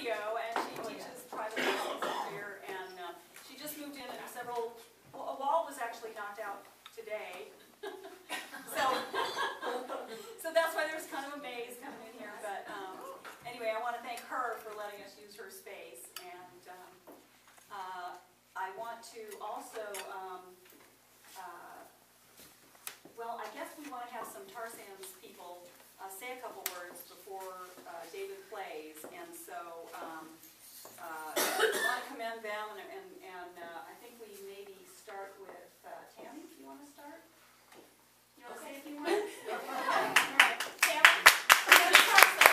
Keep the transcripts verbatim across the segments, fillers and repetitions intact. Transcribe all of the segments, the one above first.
studio, and she teaches private lessons here, and uh, she just moved in, and several, well, a wall was actually knocked out today. so, so that's why there's kind of a maze coming in here, but um, anyway, I want to thank her for letting us use her space, and um, uh, I want to also, um, uh, well, I guess we want to have some Tarzan's people Uh, say a couple words before uh, David plays, and so um, uh, I want to commend them, and, and, and uh, I think we maybe start with uh, Tammy, if you want to start? You want to say a few words? Okay. All right. Tammy, you're going to start then.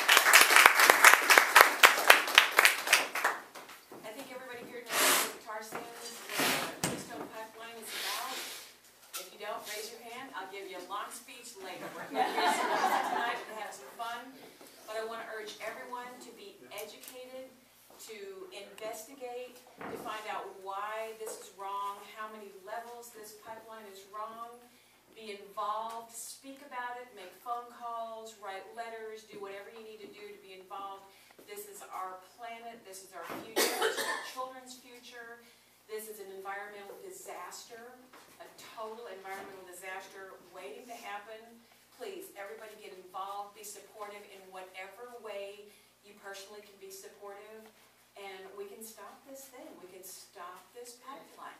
I think everybody here knows what the Tarzan's Keystone Pipeline is about. If you don't, raise your hand. I'll give you a long speech later. We're here tonight to have some fun, but I want to urge everyone to be educated, to investigate, to find out why this is wrong, how many levels this pipeline is wrong, be involved, speak about it, make phone calls, write letters, do whatever you need to do to be involved. This is our planet, this is our future, this is our children's future. This is an environmental disaster, a total environmental disaster waiting to happen. Please, everybody get involved, be supportive in whatever way you personally can be supportive, and we can stop this thing. We can stop this pipeline.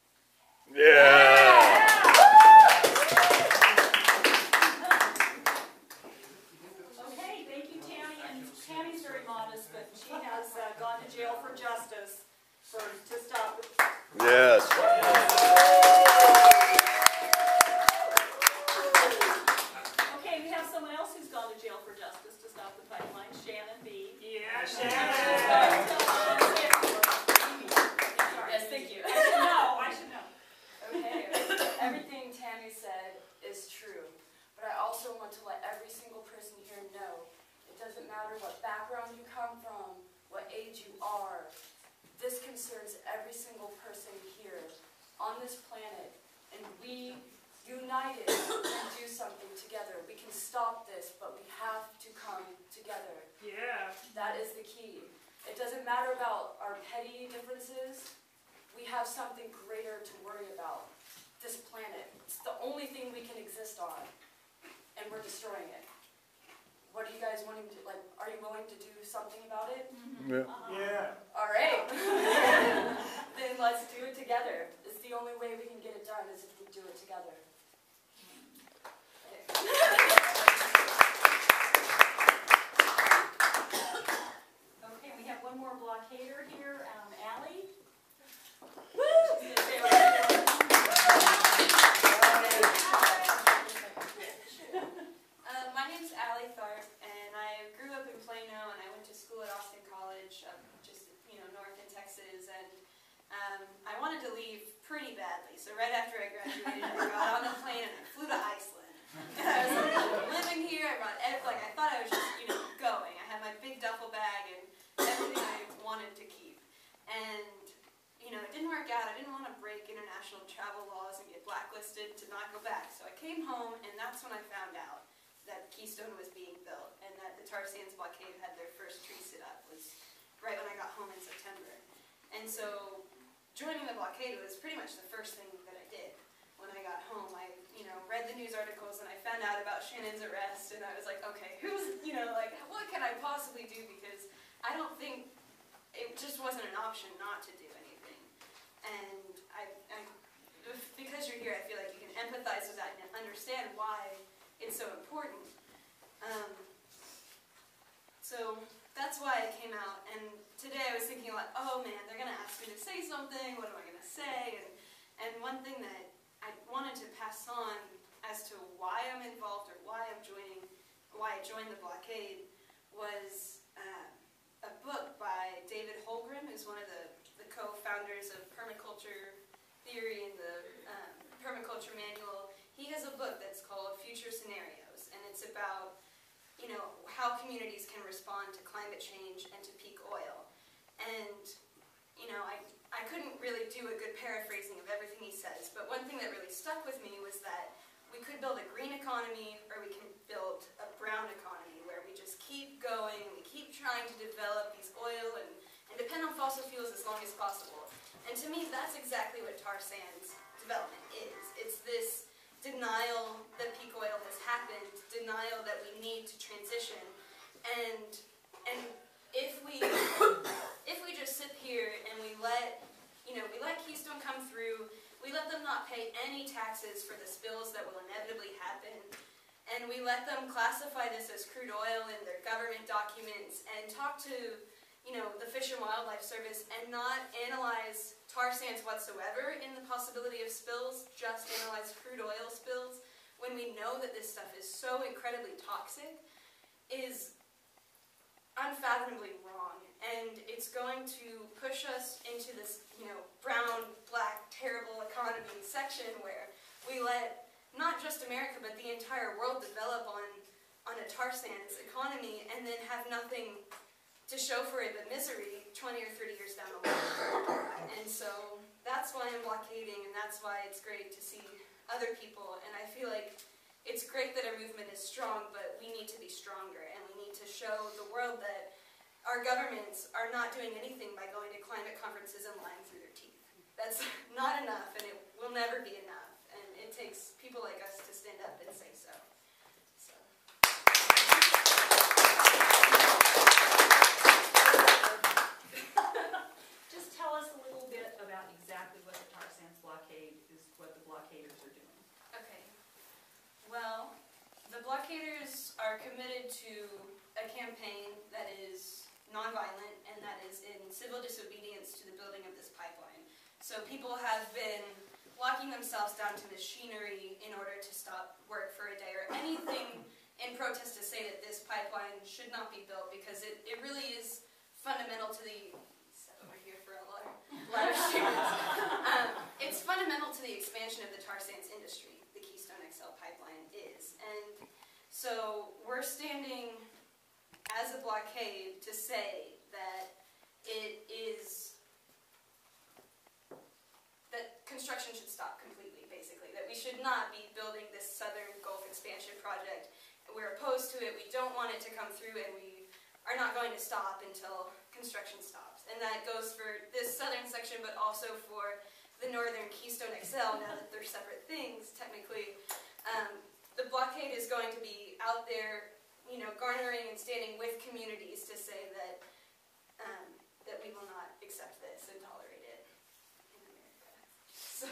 Yeah! Okay, thank you, Tammy. And Tammy's very modest, but she has uh, gone to jail for justice for to stop. Yes. Okay, we have someone else who's gone to jail for justice to stop the pipeline, Shannon B. Yeah, Shannon. Yes, thank you. I should know. I should know. Okay, everything Tammy said is true, but I also want to let every single person here know it doesn't matter what background you come from, what age you are. This concerns every single person here on this planet, and we, united, can do something together. We can stop this, but we have to come together. Yeah. That is the key. It doesn't matter about our petty differences. We have something greater to worry about. This planet. It's the only thing we can exist on, and we're destroying it. What are you guys wanting to, like, are you willing to do something about it? Mm-hmm. Yeah. Uh-huh. Yeah. All right. Then let's do it together. It's the only way we can get it done is if we do it together. Okay, we have one more blockader here, um, Allie. Woo! Uh, my name's Allie Tharp, and I grew up in Plano, and I went to school at Austin College, um, just you know, north in Texas, and um, I wanted to leave pretty badly. So right after I graduated, I got on a plane and I flew to Iceland. And I was like, living here, I brought ev like I thought I was just you know going. I had my big duffel bag and everything I wanted to keep, and you know it didn't work out. I didn't want to break international travel laws and get blacklisted to not go back. So I came home, and that's when I found out that Keystone was being built, and that the tar sands blockade had their first tree sit up was right when I got home in September. And so joining the blockade was pretty much the first thing that I did when I got home. I, you know, read the news articles, and I found out about Shannon's arrest, and I was like, okay, who's, you know, like, what can I possibly do? Because I don't think, it just wasn't an option not to do anything. And I, I because you're here, I feel like you can empathize with that and understand why it's so important. Um, so that's why I came out, and today I was thinking like, oh man, they're going to ask me to say something, what am I going to say? And, and one thing that I wanted to pass on as to why I'm involved or why I'm joining, why I joined the blockade was uh, a book by David Holmgren, who's one of the, the co-founders of permaculture theory and the um, permaculture manual. He has a book that's called Future Scenarios, and it's about, you know, how communities can respond to climate change and to peak oil. And, you know, I, I couldn't really do a good paraphrasing of everything he says, but one thing that really stuck with me was that we could build a green economy, or we can build a brown economy, where we just keep going, we keep trying to develop these oil and, and depend on fossil fuels as long as possible. And to me, that's exactly what tar sands development is. It's this denial that peak oil has happened, denial that we need to transition, and and if we if we just sit here and we let you know we let Keystone come through, we let them not pay any taxes for the spills that will inevitably happen, and we let them classify this as crude oil in their government documents and talk to you know the Fish and Wildlife Service and not analyze tar sands whatsoever in the possibility of spills, just analyze crude oil spills, when we know that this stuff is so incredibly toxic, is unfathomably wrong. And it's going to push us into this, you know, brown, black, terrible economy section where we let not just America, but the entire world develop on, on a tar sands economy and then have nothing to show for it but misery twenty or thirty years down the line. And so that's why I'm blockading, and that's why it's great to see other people. And I feel like it's great that our movement is strong, but we need to be stronger, and we need to show the world that our governments are not doing anything by going to climate conferences and lying through their teeth. That's not enough, and it will never be enough. And it takes people like us to stand up and say so. So. Just tell us a little bit about exactly what the tar sands blockade is, what the blockaders are doing. Okay. Well, the blockaders are committed to a campaign that is nonviolent and that is in civil disobedience to the building of this pipeline. So people have been locking themselves down to machinery in order to stop work for a day or anything in protest to say that this pipeline should not be built, because it, it really is fundamental to the step over here for a lot of, lot of students. Um, it's fundamental to the expansion of the tar sands industry, the Keystone X L pipeline is. And so we're standing as a blockade to say that it is, that construction should stop completely, basically, that we should not be building this Southern Gulf expansion project. We're opposed to it, we don't want it to come through, and we are not going to stop until construction stops. And that goes for this southern section, but also for the northern Keystone X L, now that they're separate things, technically. Um, the blockade is going to be out there, you know, garnering and standing with communities to say that um, that we will not accept this and tolerate it in America. So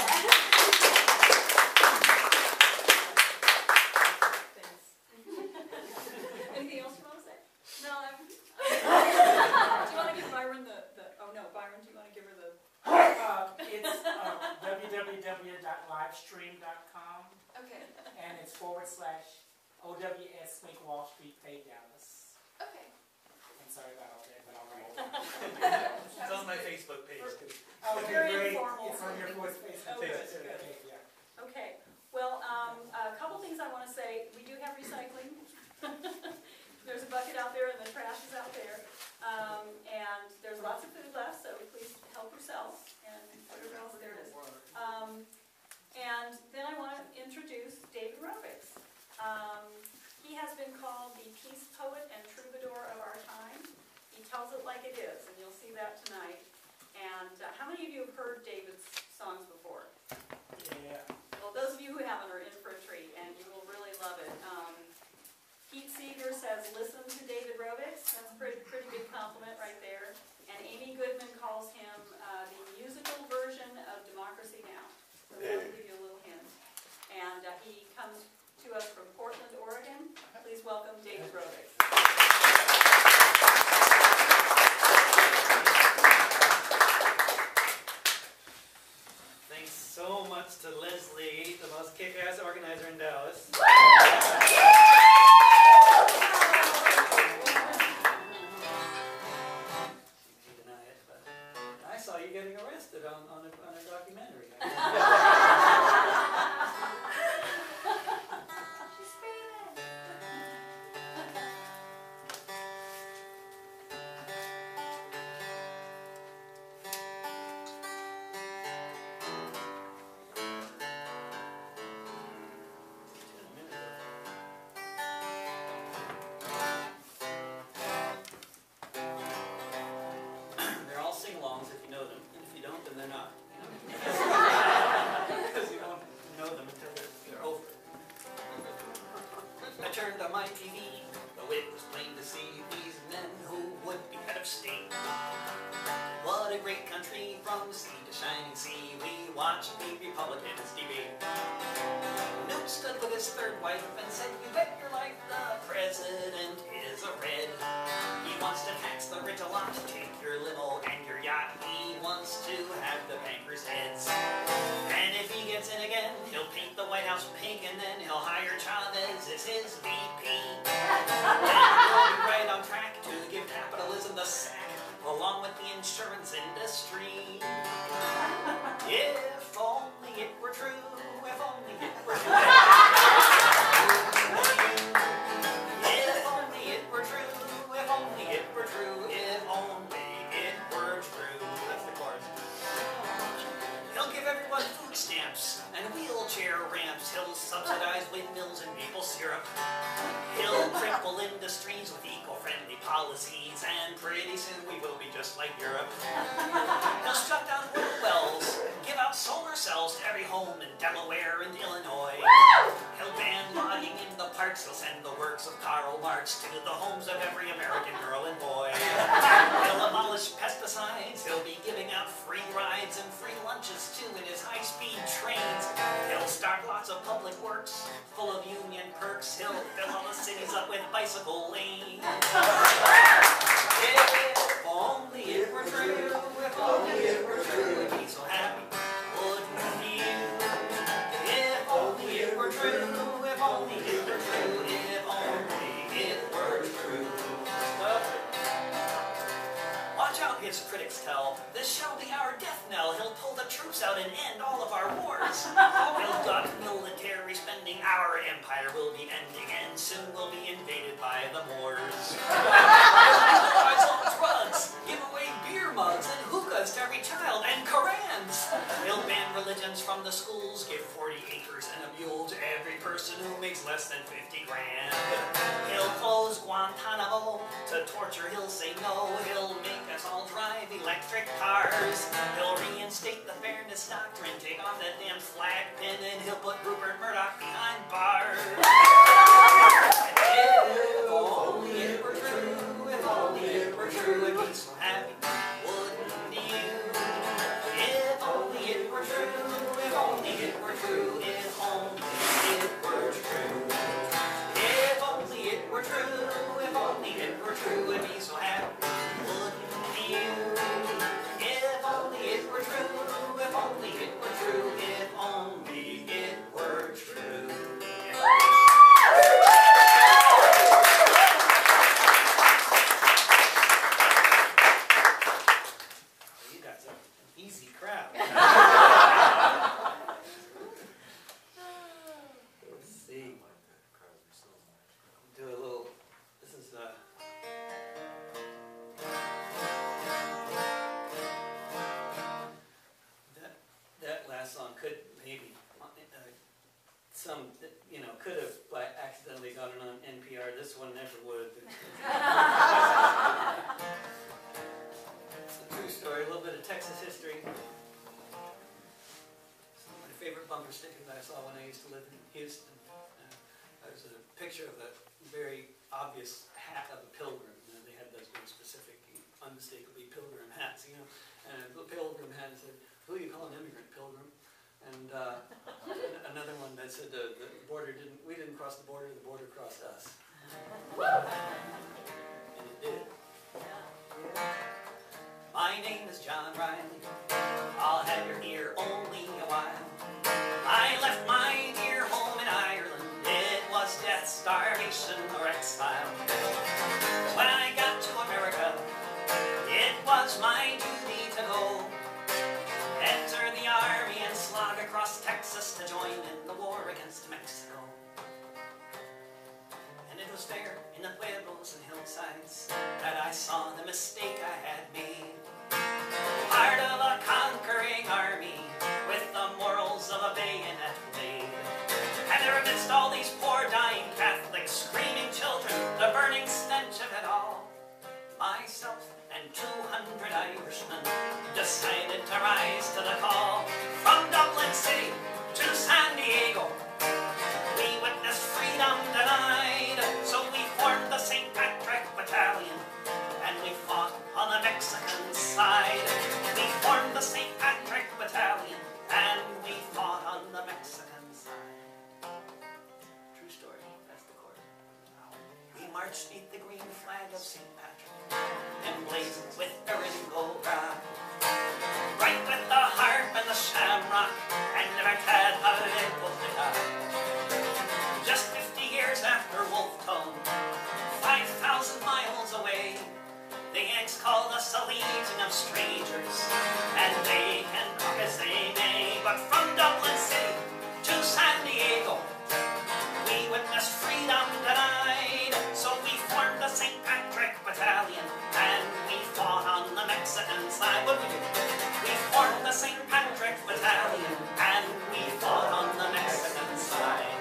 Thanks. Anything else you want to say? no, I'm. Do you want to give Byron the, the, oh no, Byron, do you want to give her the? Uh, it's uh, w w w dot livestream dot com, Okay. and it's forward slash O W S Smink Wall Street Pay Dallas. Okay. I'm sorry about all that, but I'll write it. It's on my Facebook page. Oh, okay, Very great. informal. It's on your voice Facebook Oh, page. good, good. Okay, yeah. Okay, well, um, a couple things I want to say. We do have recycling. There's a bucket out there and the trash is out there. Um, and there's lots of food left, so please help yourself and whatever else there is. Um, and then I want to introduce David Rovics. Um, he has been called the peace poet and troubadour of our time. He tells it like it is, and you'll see that tonight. And uh, how many of you have heard David's songs before? Yeah. Well, those of you who haven't are in for a treat, and you will really love it. Um, Pete Seeger says, listen to David Rovics. That's a pretty, pretty big compliment right there. And Amy Goodman calls him uh, the musical version of Democracy Now! So that'll give you a little hint. And uh, he comes to us from Portland, Oregon. Please welcome David Rovics. Thanks so much to Leslie, the most kick-ass organizer in Dallas. not. Because you don't know them until they're, they're over. I turned on my T V, though it was plain to see these men who would be head of state. What a great country from sea to shining sea. We watched the Republicans debate. Newt stood with his third wife and said, "You bet your life the president is a red. He wants to tax the rich a lot, take your limo and your yacht. He wants to have the bankers' heads. And if he gets in again, he'll paint the White House pink and then he'll hire Chavez as his V P. Then we'll be right on track to give capitalism the sack, along with the insurance industry. If only it were true, if only it were true. If only it were true, if only it were true, if only it were true. That's the chorus. He'll give everyone food stamps and wheelchair ramps. He'll subsidize windmills and maple syrup. He'll cripple industries with eco-friendly policies, and pretty soon we will be just like Europe. He'll shut down oil wells, give out solar cells to every home in Delaware and Illinois. Woo! He'll ban logging in the parks. He'll send the works of Karl Marx to the homes of every American girl and boy. He'll abolish pesticides. He'll be giving out free rides and free lunches too in his high-speed trains. He'll start lots of public works full of union perks. He'll fill all the cities up with bicycle lanes. If only it were true, if only it were true, we'd be so happy, wouldn't you? If only it were true, if only it were true, if only it were true. Watch out, his critics tell, this shall be our death knell. He'll pull the troops out and end all of our wars. He'll got military spending, our empire will be ending, and soon we'll be invaded by the Moors. Legalize all drugs, give away beer mugs and hookahs to every child, and Korans. He'll ban religions from the schools, give forty acres and a mule to every person who makes less than fifty grand. He'll close Guantanamo to torture, he'll say no. He'll make us all drive electric cars. He'll reinstate the fairness doctrine, take off that damn flag pin, and he'll put Rupert Murdoch behind bars. If only it were true, if only it were true, we'd be so happy, wouldn't you? If only it were true, if only it were true, if only it were true. If only it were true, if only it were true, we'd be so happy, wouldn't you? If only it were true, if only it were true, if only it were true. You guys are an easy crowd. Let's see. Do a little. This is uh. That that last song could maybe uh, some you know could have by accidentally gotten on N P R. This one never would. It's a true story. A little bit of Texas history. Some of my favorite bumper stickers I saw when I used to live in Houston. Uh, there's a picture of a very obvious hat of a pilgrim. You know, they had those very specific, unmistakably pilgrim hats, you know. And a pilgrim hat said, "Who do you call an immigrant, pilgrim?" And uh, another one that said uh, the border didn't, we didn't cross the border, the border crossed us. And it did. My name is John Riley. I'll have your ear only a while. I left my dear home in Ireland. It was death, starvation, or exile. When I got to America, it was my duty to go. Enter the army and slog across Texas to join in the war against Mexico. And it was there in the pueblos and hillsides that I saw the mistake I had made. Part of a conquering army with the morals of a bayonet blade. And there amidst all these poor dying Catholics, screaming children, the burning stench of it all, myself and two hundred Irishmen decided to rise to the call. From Dublin City to San Diego, we witnessed freedom denied, so we formed the Saint Patrick Battalion, and we fought on the Mexican side. We formed the Saint Patrick Battalion, and we fought on the Mexican side. True story, that's the chord. We marched beneath the green flag of Saint Patrick, emblazoned with Eringo Rock, right with the harp and the shamrock, and never had a little bit of. Just fifty years after Wolfe Tone, five thousand miles away, the Yanks called us a legion of strangers, and they can talk as they may, but from Dublin City to San Diego, we witnessed freedom denied, so we formed the Saint Patrick Battalion, and we fought on the Mexican side. What did we do? We formed the Saint Patrick Battalion, and we fought on the Mexican side.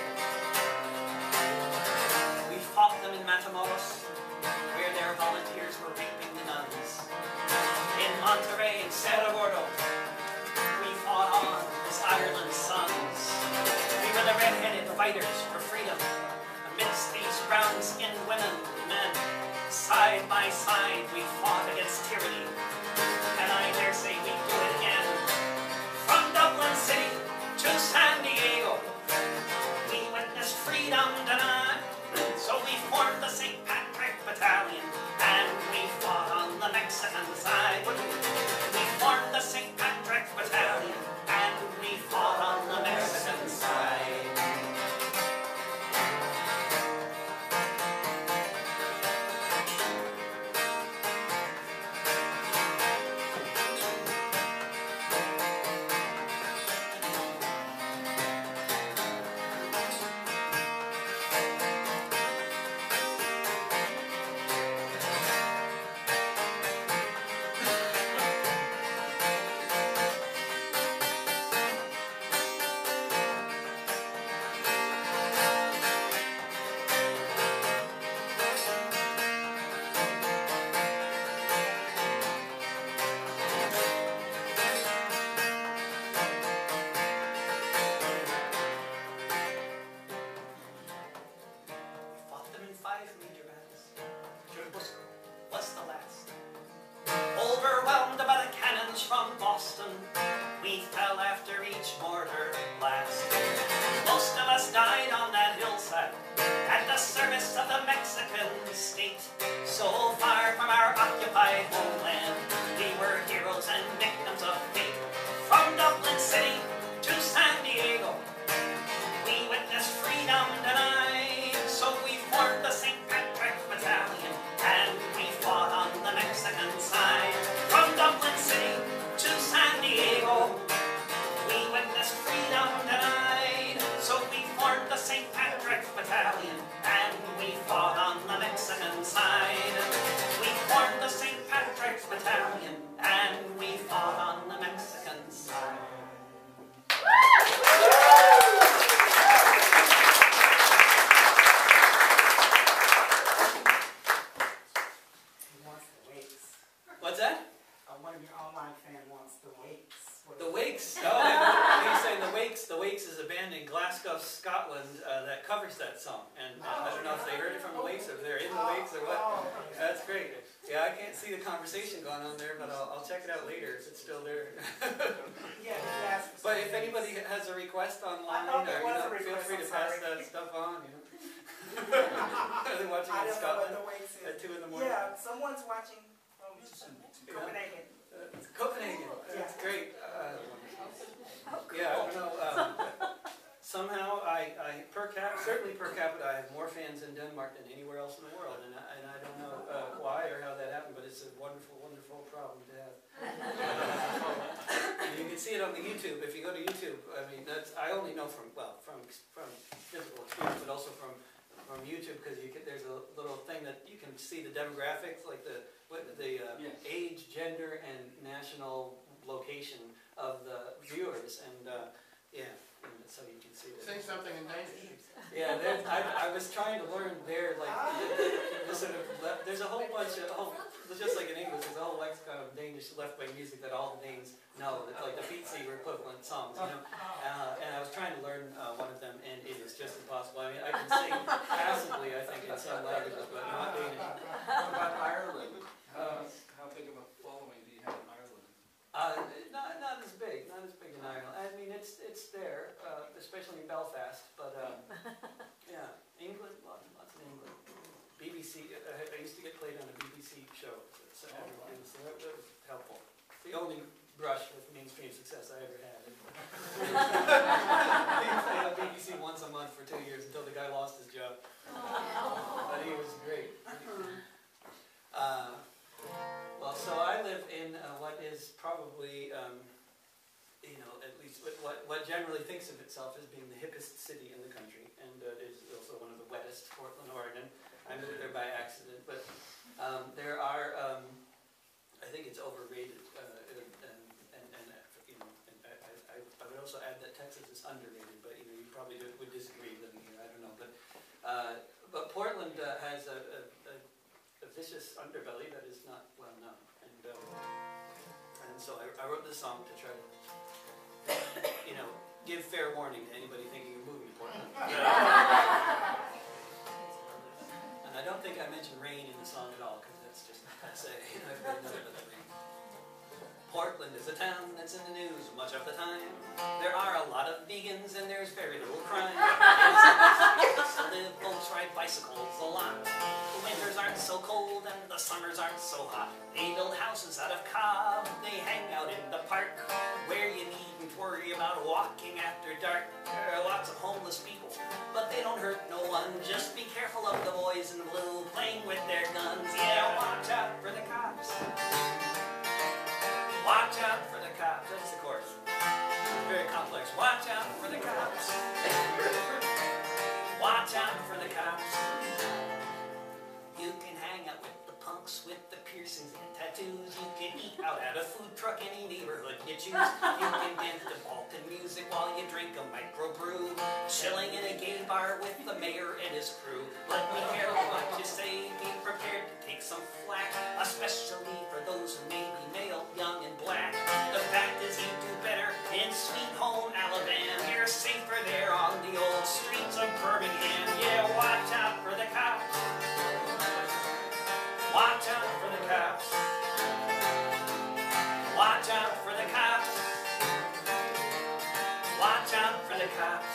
We fought them in Matamoros, where their volunteers were raping the nuns. In Monterrey and Cerro Gordo, we fought on as Ireland's sons. We were the red-headed fighters for freedom amidst these brown-skinned women and men. Side by side, we fought against tyranny, and I dare say we do it again. From Dublin City to San Diego, we witnessed freedom denied, so we formed the Saint Patrick Battalion, and we fought on the Mexican side. We formed the Saint Patrick Battalion, and we fought on the Mexican side. Conversation going on there, but I'll, I'll check it out later if it's still there. Yeah, yes. But if anybody has a request online, or, you know, feel free to pass that stuff on. You know. Are they watching in Scotland at two in the morning? Yeah, someone's watching from Copenhagen. Uh, Copenhagen. That's Yeah. great. Uh, yeah, I don't know. Um, somehow, I, I per cap, certainly per capita, I have more fans in Denmark than anywhere else in the world, and I, and I don't know uh, why or how that happened, but it's a wonderful, wonderful problem to have. And you can see it on the YouTube. If you go to YouTube, I mean, that's I only know from well from from physical experience, but also from from YouTube, because you can, there's a little thing that you can see the demographics, like the what the uh, Yes. age, gender, and national location of the viewers, and uh, yeah. And, so you can see Say that. something in Danish. Yeah, there- I, I was trying to learn there, like, the, the, the sort of, le- there's a whole bunch of, whole, just like in English, there's a whole lexicon of Danish left-wing music that all the Danes know, that, like the Pete Seeger equivalent songs, you know? Uh, and I was trying to learn uh, one of them, and it is just impossible. I mean, I can sing passively, I think, in some languages, but not Danish. What about Ireland? How, how big of a following do you have in Ireland? Uh, not, not as big, not as big in Ireland. I mean, it's it's there, uh, especially in Belfast. But um, yeah, England, lots, lots in England. B B C. Uh, I used to get played on a B B C show, so, Oh, wow. so that, that was helpful. The only brush with mainstream success I ever had. He played on B B C once a month for two years until the guy lost his job. But he was great. Uh, well, so I live in uh, what is probably, um, you know, at least what, what, what generally thinks of itself as being the hippest city in the country, and uh, is also one of the wettest, Portland, Oregon. I moved there by accident, but um, there are, um, I think it's overrated, uh, and, and, and uh, you know, and I, I, I would also add that Texas is underrated, but you know, you probably would, would disagree living here, I don't know, but uh, but Portland uh, has a, a, a a vicious underbelly that is not well known, and um, and so I, I wrote this song to try to, you know, give fair warning to anybody thinking of moving to Portland. And I don't think I mentioned rain in the song at all, because that's just passe. I've heard nothing but the rain. Portland is a town that's in the news much of the time. There are a lot of vegans and there's very little crime. So live, folks ride bicycles a lot. The winters aren't so cold and the summers aren't so hot. They build houses out of cob, they hang out in the park, where you needn't worry about walking after dark. There are lots of homeless people, but they don't hurt no one. Just be careful of the boys in blue playing with their guns. Yeah, watch out for the cops. Watch out for the cops. That's the chorus. It's very complex. Watch out for the cops. Watch out for the cops. You can hang out with the punks with the piercings and tattoos. You can eat out at a food truck any neighborhood you choose. You can dance to Balkan music while you drink a microbrew. Chilling in a gay bar with the mayor and his crew. Let me hear what you say. Be prepared to take some flack, especially for those who may be male, young, and black. The fact is you do better in Sweet Home, Alabama. You're safer there on the old streets of Birmingham. Yeah, watch out for the cops. Watch out for the cops. Watch out for the cops. Watch out for the cops.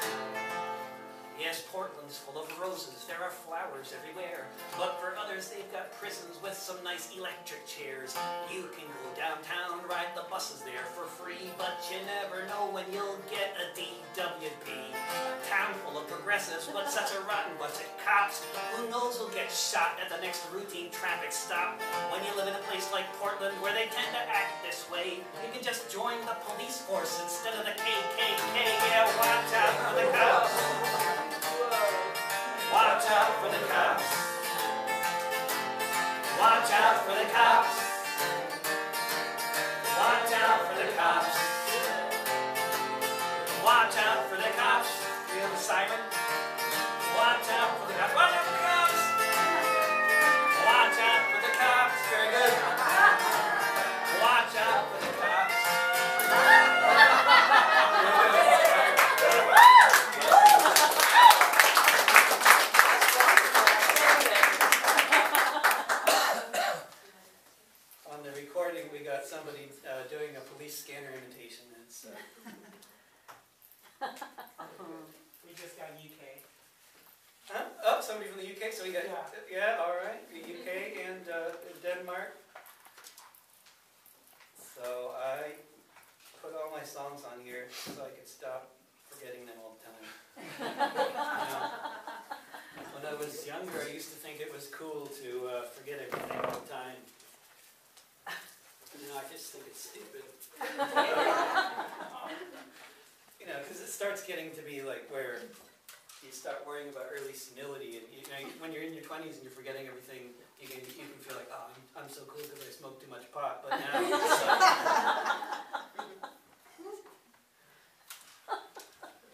Yes, Portland's full of roses, there are flowers everywhere. But for others, they've got prisons with some nice electric chairs. You can go downtown, ride the buses there for free, but you never know when you'll get a D W P. A town full of progressives, but such a rotten bunch of cops. Who knows who'll get shot at the next routine traffic stop? When you live in a place like Portland, where they tend to act this way, you can just join the police force instead of the K K K. Yeah, watch out for the cops. Watch out for the cops. Watch out for the cops. Watch out for the cops. Watch out for the cops. We have a siren. Watch out for the cops. Watch out for the cops. Watch out for the cops. Very good. Watch out for the cops. On the recording, we got somebody uh, doing a police scanner imitation. It's, uh, We just got U K. huh? Oh, somebody from the U K. So we got Yeah. yeah, all right, the U K and uh, Denmark. So I put all my songs on here so I could stop forgetting them all the time. You know, when I was younger, I used to think it was cool to uh, forget everything all the time. You know, I just think it's stupid. You know, because it starts getting to be like where you start worrying about early senility, and you know, when you're in your twenties and you're forgetting everything, you can you can feel like, oh, I'm, I'm so cool because I smoked too much pot. But now, it's like,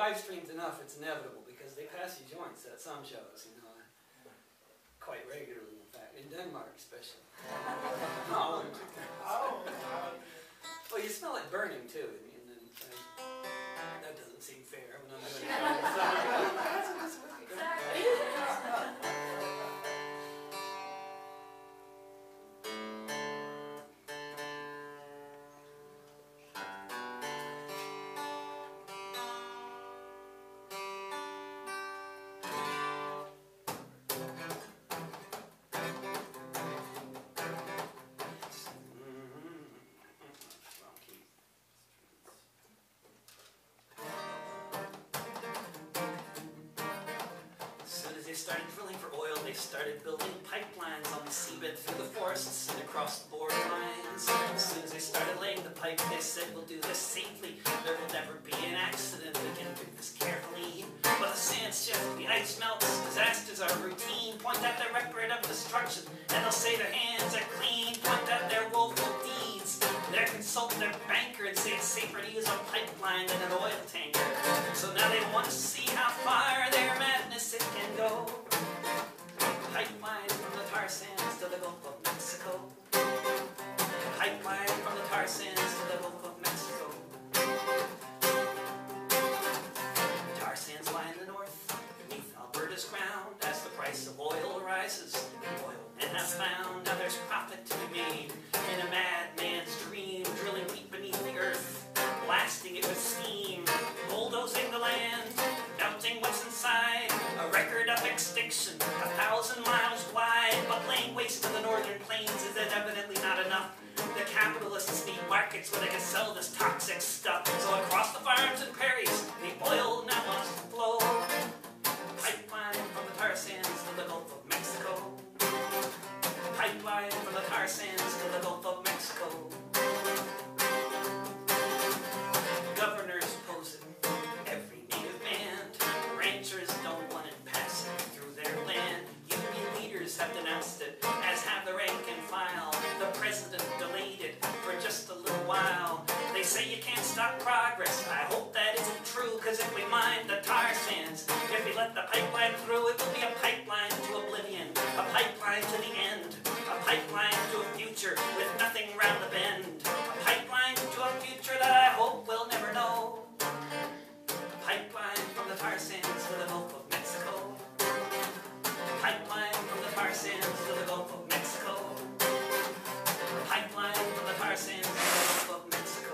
live streamed enough, it's inevitable because they pass you joints at some shows, you know, quite regularly, in fact, in Denmark especially. No. Oh, Well, you smell it burning too, and, and then uh, that doesn't seem fair when I'm doing it. They started drilling for oil, they started building pipelines on the seabed through the forests and across the border lines. As soon as they started laying the pipe, they said, we'll do this safely. There will never be an accident, we can do this carefully. But the sand shifts, the ice melts, disasters are routine. Point out their record of destruction, and they'll say their hands are clean. Point out their woeful deeds. They'll consult their banker and say it's safer to use a pipeline than an oil tanker. So now they want to see how far their madness it can go. Pipeline from the tar sands to the Gulf of Mexico. Pipeline from the tar sands to the Gulf of Mexico. Tar sands lie in the north, beneath Alberta's ground. As the price of oil rises, oil men have found now there's profit to be made in a madman's dream, drilling deep beneath the earth, blasting it with steam, bulldozing the land, melting what's inside. A record of extinction, a thousand miles wide, but laying waste to the northern plains is evidently not enough. The capitalists need markets where they can sell this toxic stuff. So across the farms and prairies, the oil now wants to flow. Pipeline from the tar sands to the Gulf of Mexico. Pipeline from the tar sands to the Gulf of Mexico. Governors oppose it, every native man. Ranchers don't want it passing through their land. Union leaders have denounced it, as have the rank and file. The president delayed it for just a little while. They say you can't stop progress. I hope that isn't true, cause if we mine the tar sands, if we let the pipeline through, it will be a pipeline to oblivion, a pipeline to the end, a pipeline to a future with nothing round the bend, a pipeline to a future that I hope we'll never know. A pipeline from the tar sands to the Gulf of Mexico. A pipeline from the tar sands to the Gulf of Mexico. A pipeline from the tar sands to the Gulf of Mexico.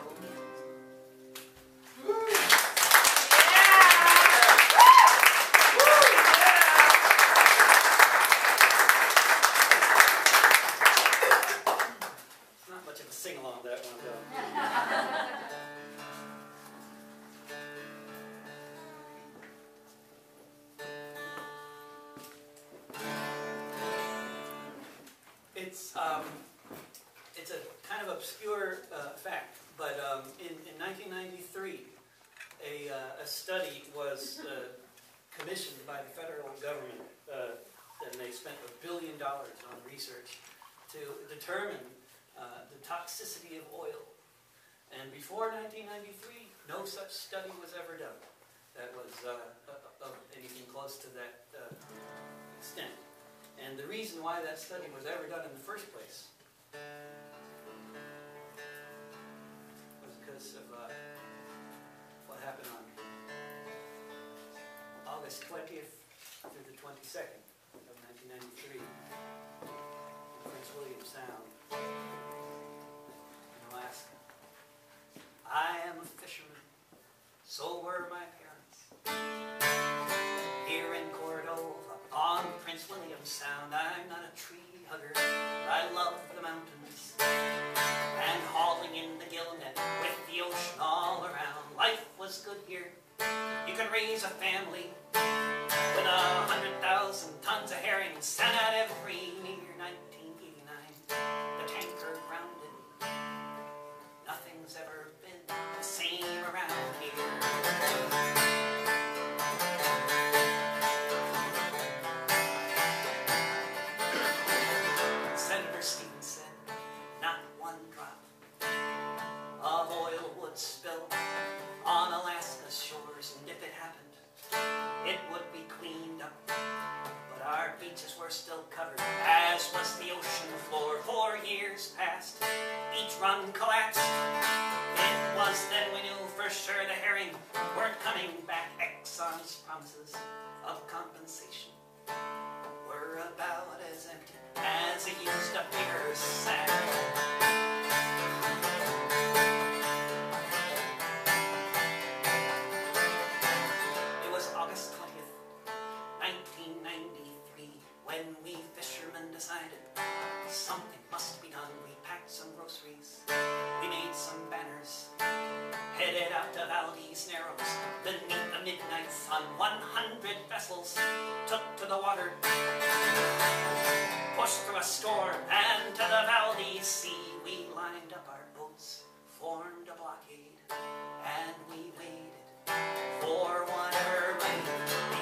It's not much of a sing-along, that one, though. It's um, it's a kind of obscure uh, fact, but um, in, in nineteen ninety-three, a, uh, a study was uh, commissioned by the federal government, uh, and they spent a billion dollars on research to determine uh, the toxicity of oil. And before nineteen ninety-three, no such study was ever done that was uh, of anything close to that uh, extent. And the reason why that study was ever done in the first place was because of uh, what happened on August twentieth through the twenty-second of nineteen ninety-three in Prince William Sound in Alaska. I am a fisherman, so were my parents. Here in Cordova, on Prince William Sound, I'm not a tree hugger, I love the mountains. And hauling in the gill net with the ocean all around, life was good here. You could raise a family with a hundred thousand tons of herring sent out every year. Nineteen eighty-nine, the tanker grounded. Nothing's ever been the same around here. Senator Stevens said, not one drop of oil would spill on Alaska's shores, and if it happened, beaches were still covered, as was the ocean floor for years past. Each run collapsed. It was then we knew for sure the herring weren't coming back. Exxon's promises of compensation were about as empty as a used up digger's sack. It was August twentieth, nineteen ninety-three, when we fishermen decided something must be done. We packed some groceries, we made some banners, headed out to Valdez Narrows beneath the midnight sun. One hundred vessels took to the water, pushed through a storm and to the Valdez Sea. We lined up our boats, formed a blockade, and we waited for whatever might be.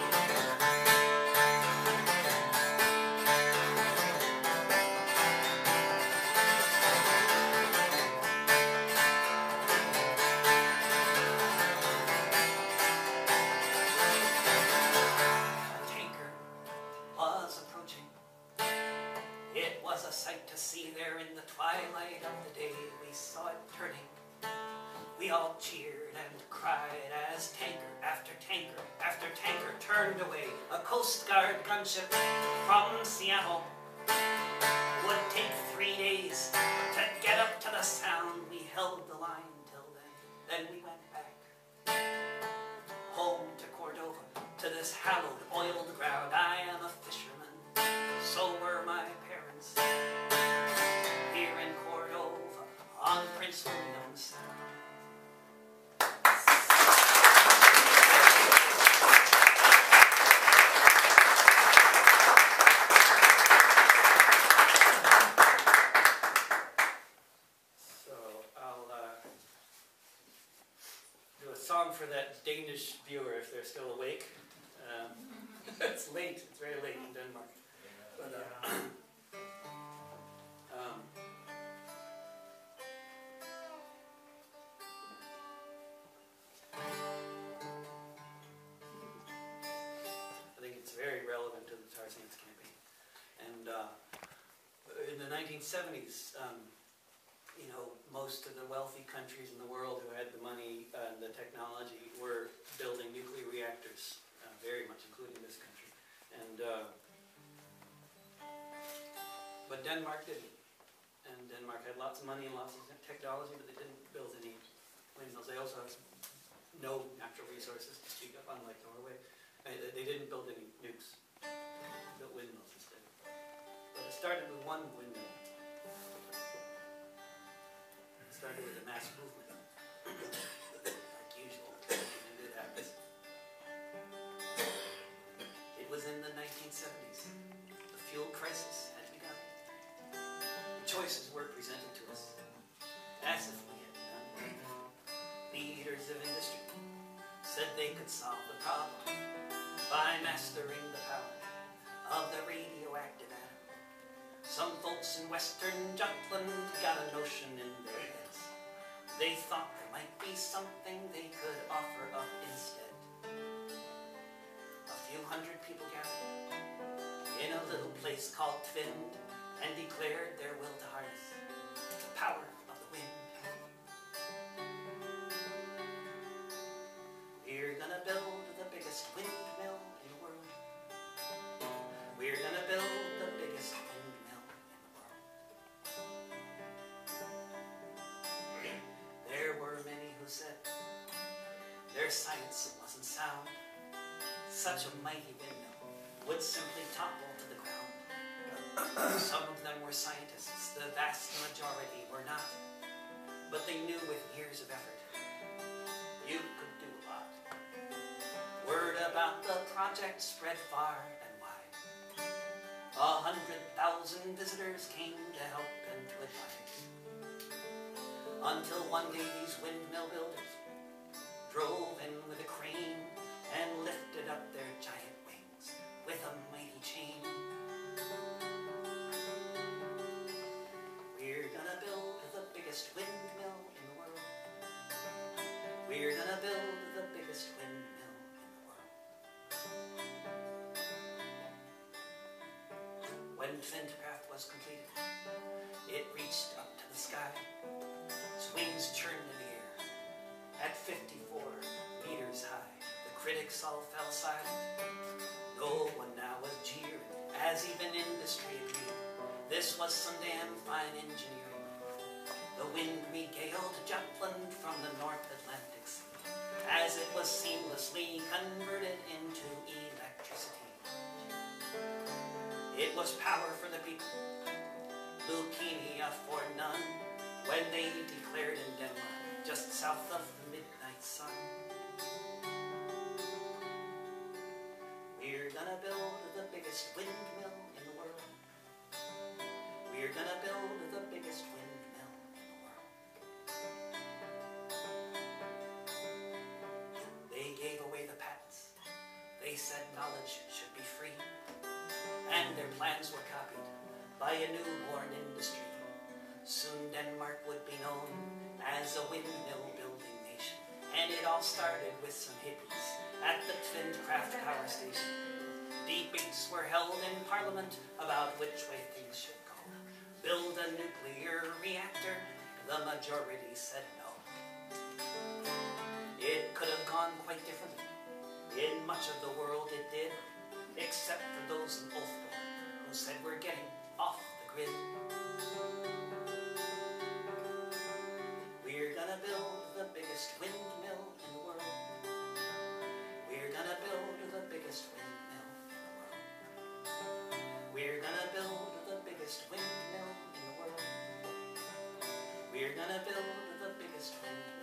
A tanker was approaching. It was a sight to see there in the twilight of the day. We saw it turning. We all cheered and cried as tanker after tanker after tanker turned away. A Coast Guard gunship from Seattle would take three days to get up to the sound. We held the line till then. Then we went back home to Cordova, to this hallowed, oiled ground. I am a fisherman, so were my parents, here in Cordova on Prince William Sound. So I'll uh, do a song for that Danish viewer if they're still awake. Um, it's late, it's very late in Denmark. But, uh, um, I think it's very relevant to the Tar Sands campaign. And uh, in the nineteen seventies, um, you know, most of the wealthy countries in the world who had the money and the technology were building nuclear reactors, uh, very much including this country. And uh, but Denmark didn't. And Denmark had lots of money and lots of technology, but they didn't build any windmills. They also have no natural resources to speak of, unlike Norway. Uh, They didn't build any nukes. They built windmills instead. But it started with one windmill. It started with a mass movement. Like usual, and it happens. It was in the nineteen seventies. The fuel crisis had begun. Choices were presented to us, as if we had done. Leaders of industry said they could solve the problem by mastering the power of the radioactive atom. Some folks in Western Jutland got a notion in their heads. They thought there might be something they could offer up instead. A few hundred people gathered in a little place called Tvind and declared their will to harness the power of the wind. We're gonna build the biggest windmill in the world. We're gonna build the biggest windmill in the world. There were many who said their science wasn't sound. Such a mighty windmill would simply topple to the ground. Some of them were scientists, the vast majority were not. But they knew with years of effort, you could do a lot. Word about the project spread far and wide. A hundred thousand visitors came to help and to advise. Until one day these windmill builders drove in with a crane and lifted up their giant wings with a mighty chain. We're gonna build the biggest windmill in the world. We're gonna build the biggest windmill in the world. when Tventcraft was completed. It reached up to the sky, its wings churned in the air. At fifty-four meters high, the critics all fell silent. No one now was jeering, as even industry agreed. This was some damn fine engineering. The wind regaled Jutland from the North Atlantic Sea, as it was seamlessly converted into electricity. It was power for the people, leukemia for none, when they declared in Denmark, just south of the midnight sun. We're gonna build the biggest windmill in the world. We're gonna build the biggest windmill in the world. They gave away the patents. They said knowledge should be free. And their plans were copied by a newborn industry. Soon Denmark would be known as a windmill building nation. And it all started with some hippies at the Tventcraft power station. Debates were held in Parliament about which way things should go. Build a nuclear reactor, the majority said no. It could have gone quite differently. In much of the world it did, except for those in Ulfborg who said we're getting off the grid. We're gonna build the biggest windmill in the world. We're gonna build the biggest windmill in the world. We're gonna build the biggest windmill in the world. We're gonna build the biggest windmill in the world.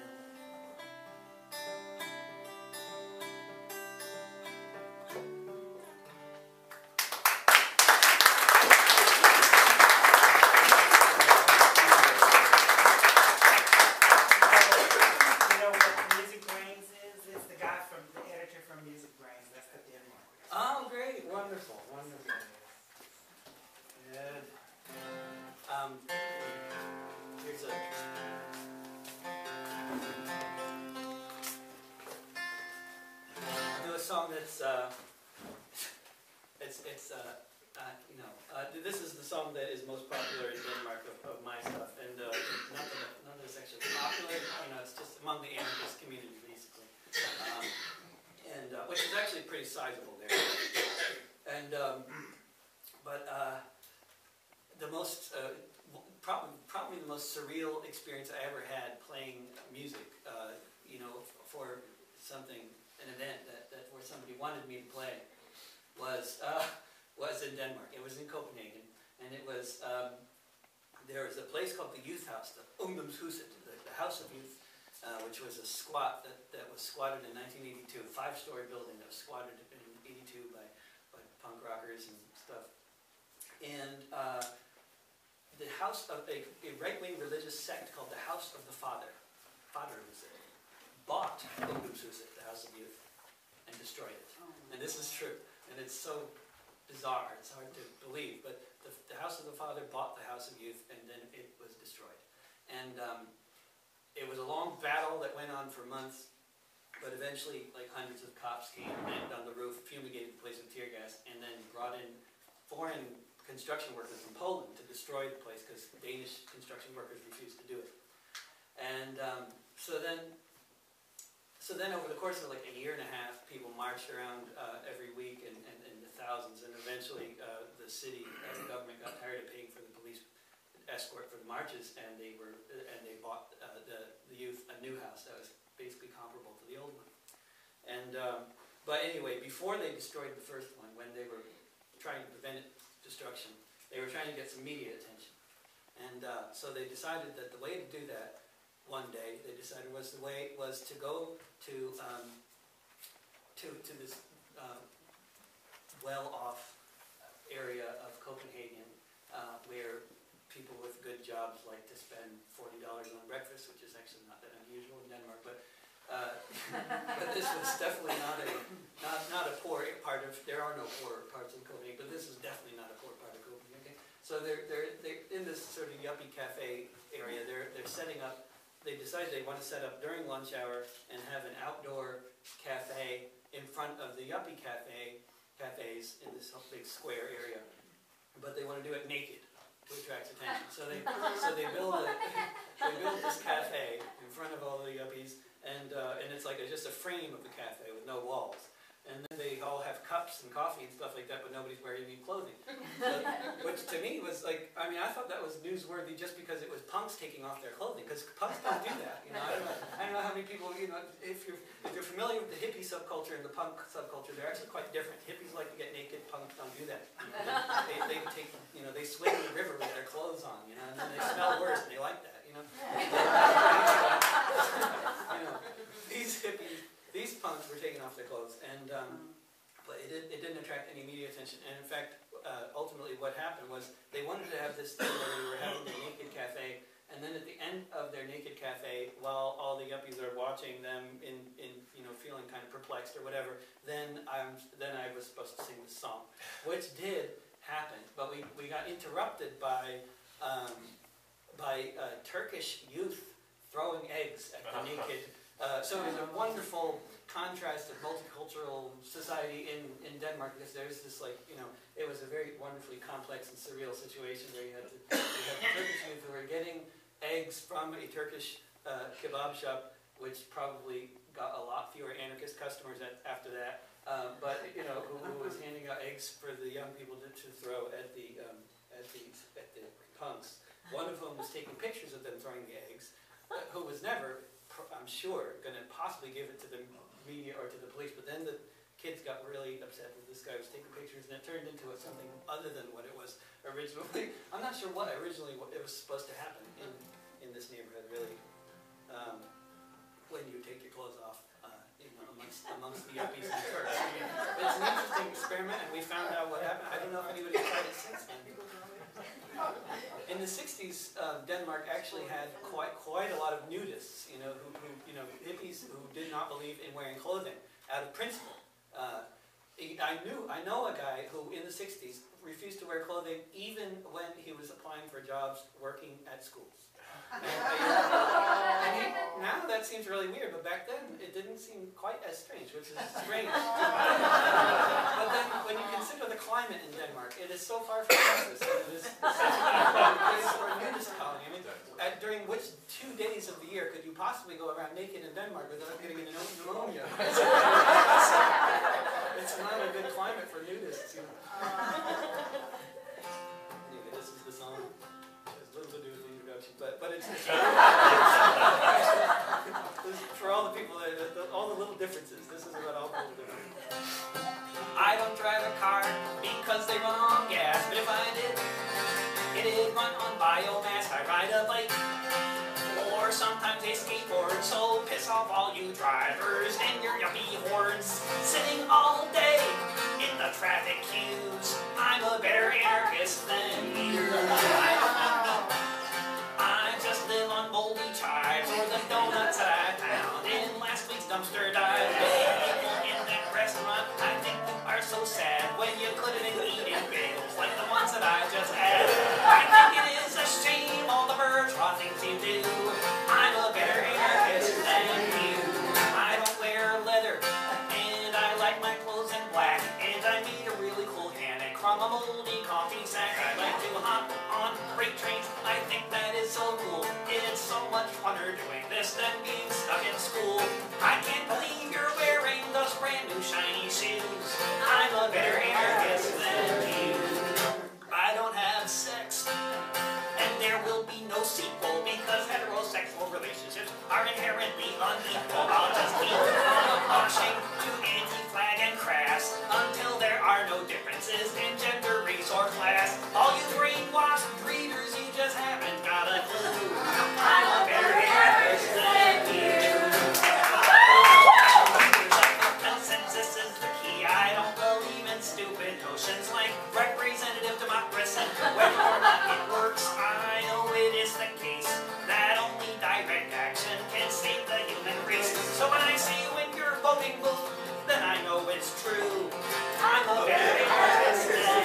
You know what Music Brains is? It's the guy from, the editor from Music Brains. That's the Denmark. Oh, great, wonderful, wonderful. Good. Um, here's a. I'll do a song that's, uh, it's, it's, uh, uh, you know, uh, this is the song that is most popular in Denmark of, of my stuff, and uh, none of it, none of it's actually popular, you know, it's just among the anarchist community, basically. Um, and, uh, which is actually pretty sizable there. And, um, but, uh, the most, uh, probably, probably the most surreal experience I ever had playing music, uh, you know, for something, an event that, that where somebody wanted me to play, was, uh, was in Denmark. It was in Copenhagen, and it was, um, there was a place called the Youth House, the Ungdomshuset, the, the House of Youth, uh, which was a squat that, that was squatted in nineteen eighty-two, a five-story building that was squatted in eighty-two by, by punk rockers and stuff. And uh, the house of a, a right-wing religious sect called the House of the Father, Faderhuset, bought Ungdomshuset, the House of Youth, and destroyed it. And this is true, and it's so bizarre, it's hard to believe, but the, the House of the Father bought the House of Youth, and then it was destroyed. And um, it was a long battle that went on for months, but eventually, like, hundreds of cops came, landed on the roof, fumigated the place with tear gas, and then brought in foreign construction workers from Poland to destroy the place because Danish construction workers refused to do it. And um, so then, so then over the course of like a year and a half, people marched around uh, every week in, in, in the thousands, and eventually uh, the city, uh, the government got tired of paying for the police escort for the marches, and they were and they bought uh, the the youth a new house that was basically comparable to the old one. And um, but anyway, before they destroyed the first one, when they were trying to prevent its destruction, they were trying to get some media attention, and uh, so they decided that the way to do that one day, they decided was the way was to go to um, to to this uh, well-off area of Copenhagen, uh, where people with good jobs like to spend forty dollars on breakfast, which is actually not that unusual in Denmark, but uh, but this was definitely not a not not a poor part of. There are no poor parts of Copenhagen, but this is definitely not a poor part of Copenhagen. So they're they're they're in this sort of yuppie cafe area. They're they're setting up. They decided they want to set up during lunch hour and have an outdoor cafe in front of the yuppie cafe cafes in this big square area. but they want to do it naked to attract attention. So they so they build a they build this cafe in front of all the yuppies, and uh, and it's like a, just a frame of the cafe with no walls. And then they all have cups and coffee and stuff like that, but nobody's wearing any clothing. So, which to me was like, I mean, I thought that was newsworthy just because it was punks taking off their clothing, because punks don't do that. You know, I don't know, I don't know how many people, you know, if you're if you're familiar with the hippie subculture and the punk subculture, they're actually quite different. Hippies like to get naked, punks don't do that. You know, they, they take, you know, they swim in the river with their clothes on, you know, and then they smell worse, and they like that, you know. You know, these hippies. These punks were taking off their clothes, and um, but it, did, it didn't attract any media attention. And in fact, uh, ultimately what happened was they wanted to have this thing where they were having their naked cafe, and then at the end of their naked cafe, while all the yuppies are watching them in, in you know, feeling kind of perplexed or whatever, then I'm then I was supposed to sing this song, which did happen. But we, we got interrupted by um, by uh, Turkish youth throwing eggs at the naked. Uh, so it was a wonderful contrast of multicultural society in, in Denmark, because there's this, like, you know, it was a very wonderfully complex and surreal situation where you had the, you had the Turkish youth who were getting eggs from a Turkish uh, kebab shop, which probably got a lot fewer anarchist customers at, after that, um, but, you know, who, who was handing out eggs for the young people to, to throw at the, um, at the, at the punks. One of whom was taking pictures of them throwing the eggs, uh, who was never, I'm sure, going to possibly give it to the media or to the police, but then the kids got really upset that this guy was taking pictures, and it turned into a, something other than what it was originally. I'm not sure what originally what it was supposed to happen in, in this neighborhood, really, um, when you take your clothes off, uh, you know, amongst, amongst the yuppies and Turks. I mean, it's an interesting experiment, and we found out what happened. I don't know if anybody's tried it since then. In the sixties, um, Denmark actually had quite quite a lot of nudists, you know, who, who you know, hippies who did not believe in wearing clothing out of principle. Uh, I knew, I know a guy who in the sixties refused to wear clothing even when he was applying for jobs working at schools. And, uh, and he, now that seems really weird, but back then it didn't seem quite as strange, which is strange. But then when you consider the climate in Denmark, it is so far from Texas. It is such a place for a nudist colony. I mean, at, during which two days of the year could you possibly go around naked in Denmark without getting an pneumonia? It's not a good climate for nudists, you know. Anyway, this is the song. It has little to do with the introduction, but but it's, it's for all the people, that, the, all the little differences. This is about all the little differences. I don't drive a car because they run on gas, but if I did, it'd run on biomass. I ride a bike, or sometimes a skateboard, so piss off all you drivers and your yuppie hordes, sitting all day in the traffic queues. I'm a better anarchist than you. I don't know. I just live on moldy chives or the donuts I found in last week's dumpster dive. People in that restaurant, I think, are so sad when you could have been eating bagels like the ones that I just had. I think it is a shame all the bourgeois things you do. I'm a better anarchist than you. I don't wear leather, and I like my clothes in black, and I meet a really cool hammock from a moldy coffee sack. I like to hop on freight trains. I think that is so cool. It's so much funner doing this than being stuck in school. I can't believe you're wearing those brand new shiny shoes. I'm a better anarchist than you. I don't have sex, and there will be no sequel because heterosexual relationships are inherently unequal. I'll just keep on pushing to anti-flag and crass until there are no differences in gender, race, or class. All you brainwashed readers, you just haven't got a clue. I'm a better anarchist than you. Consensus is the key. I don't believe in stupid notions like representative democracy. Whether or not it works, I know it is the case that only direct action can save the human race. So when I see you in your voting booth, then I know it's true. I'm a better anarchist than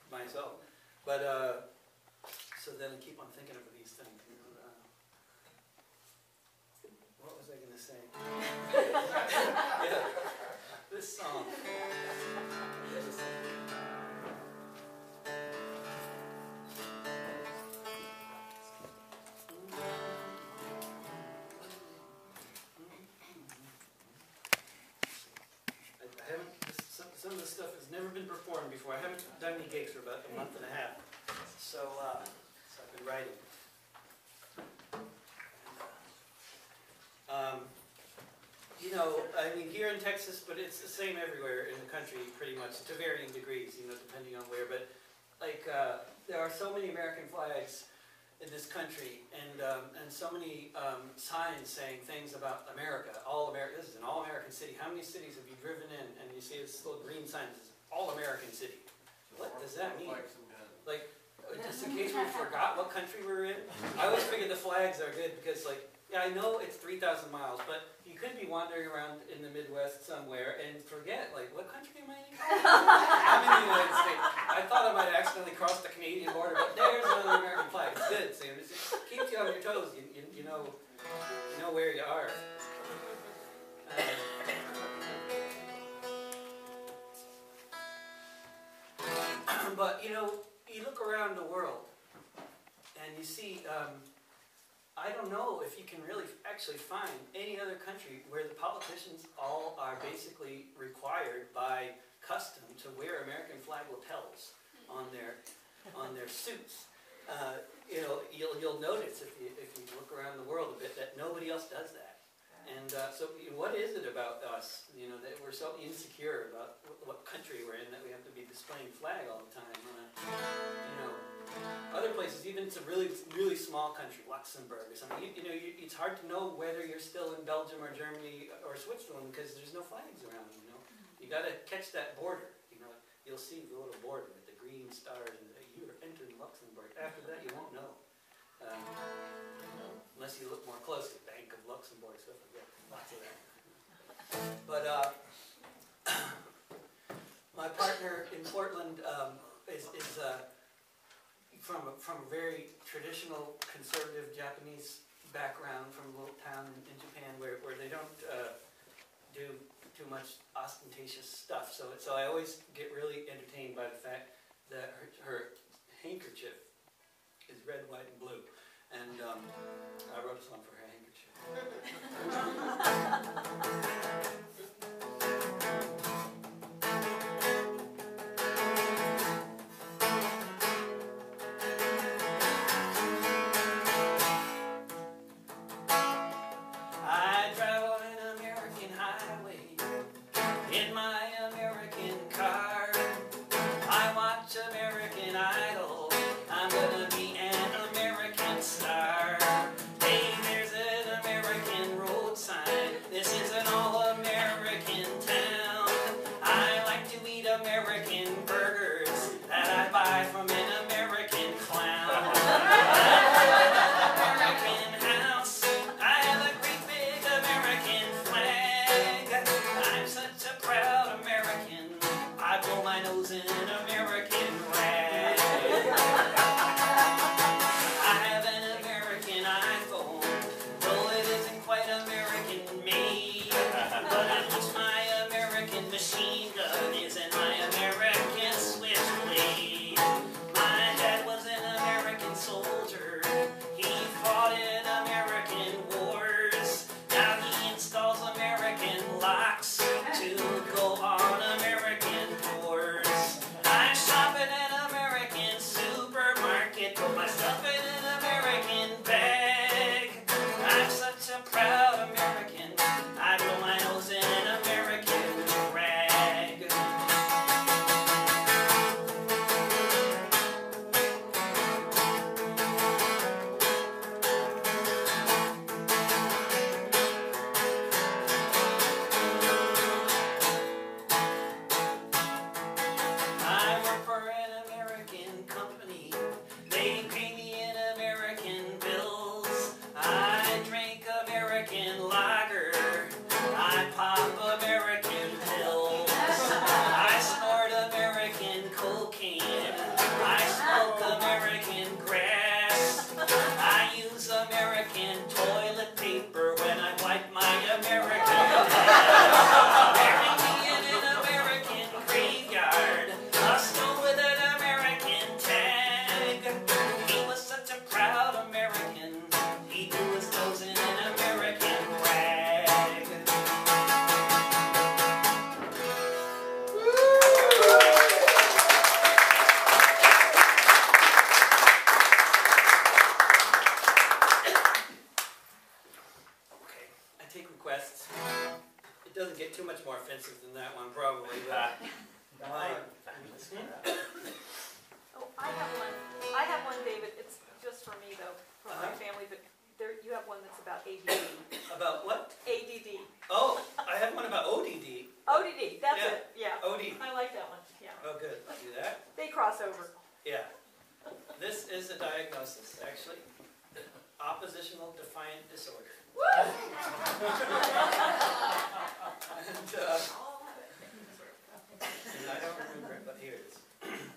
myself. But, uh, so then I keep on thinking of these things. You know, uh, what was I going to say? Yeah, this song. I haven't, some, some of this stuff has never been performed before. I haven't done any gigs for about a month and a half. So, uh, so I've been writing. Um, you know, I mean, here in Texas, but it's the same everywhere in the country, pretty much, to varying degrees, you know, depending on where. But, like, uh, there are so many American flags in this country, and um, and so many um, signs saying things about America. All America. This is an all-American city. How many cities have you driven in, and you see this little green sign that says all-American city? What does that mean? Like, just in case we forgot what country we're in. I always figure the flags are good because, like, yeah, I know it's three thousand miles, but you could be wandering around in the Midwest somewhere and forget, like, what country am I in? I'm in the United States. I thought I might accidentally cross the Canadian border, but there's another American flag. It's good, Sam. It keeps you on your toes. You, you, you know, you know where you are. Um, but, you know, you look around the world and you see, um, I don't know if you can really actually find any other country where the politicians all are basically required by custom to wear American flag lapels on their on their suits. Uh, you know, you'll you'll notice if you if you look around the world a bit that nobody else does that. And uh, so, you know, what is it about us? You know, that we're so insecure about what country we're in that we have to be displaying flag all the time. Uh, you know. Other places, even it's a really, really small country, Luxembourg or something, you, you know, you, it's hard to know whether you're still in Belgium or Germany or Switzerland because there's no flags around, you know. You got to catch that border, you know. You'll see the little border with the green stars and uh, you are entering Luxembourg. After that, you won't know. Um, unless you look more closely, Bank of Luxembourg, stuff like that. Lots of that. But uh, my partner in Portland um, is, is uh, from a, from a very traditional, conservative Japanese background, from a little town in, in Japan where, where they don't uh, do too much ostentatious stuff. So, so I always get really entertained by the fact that her, her handkerchief is red, white, and blue. And um, I wrote a song for her handkerchief. I drive on an American highway in my American car. I watch American Idol. I'm gonna be an American star. Hey, there's an American road sign. This is an all-American town. I like to eat American burgers that I buy from an American clown. American house. I have a great big American flag. I'm such a proud American. I blow my nose in an American rag. I have an American iPhone, though it isn't quite American made. But at least my American machine gun is in my American switchblade. My dad was an American soldier. He fought in American wars. Now he installs American locks to go on American doors. I good, I'll do that. They cross over. Yeah. This is a diagnosis, actually. Oppositional defiant disorder. and, uh, and I don't remember it, but here it is.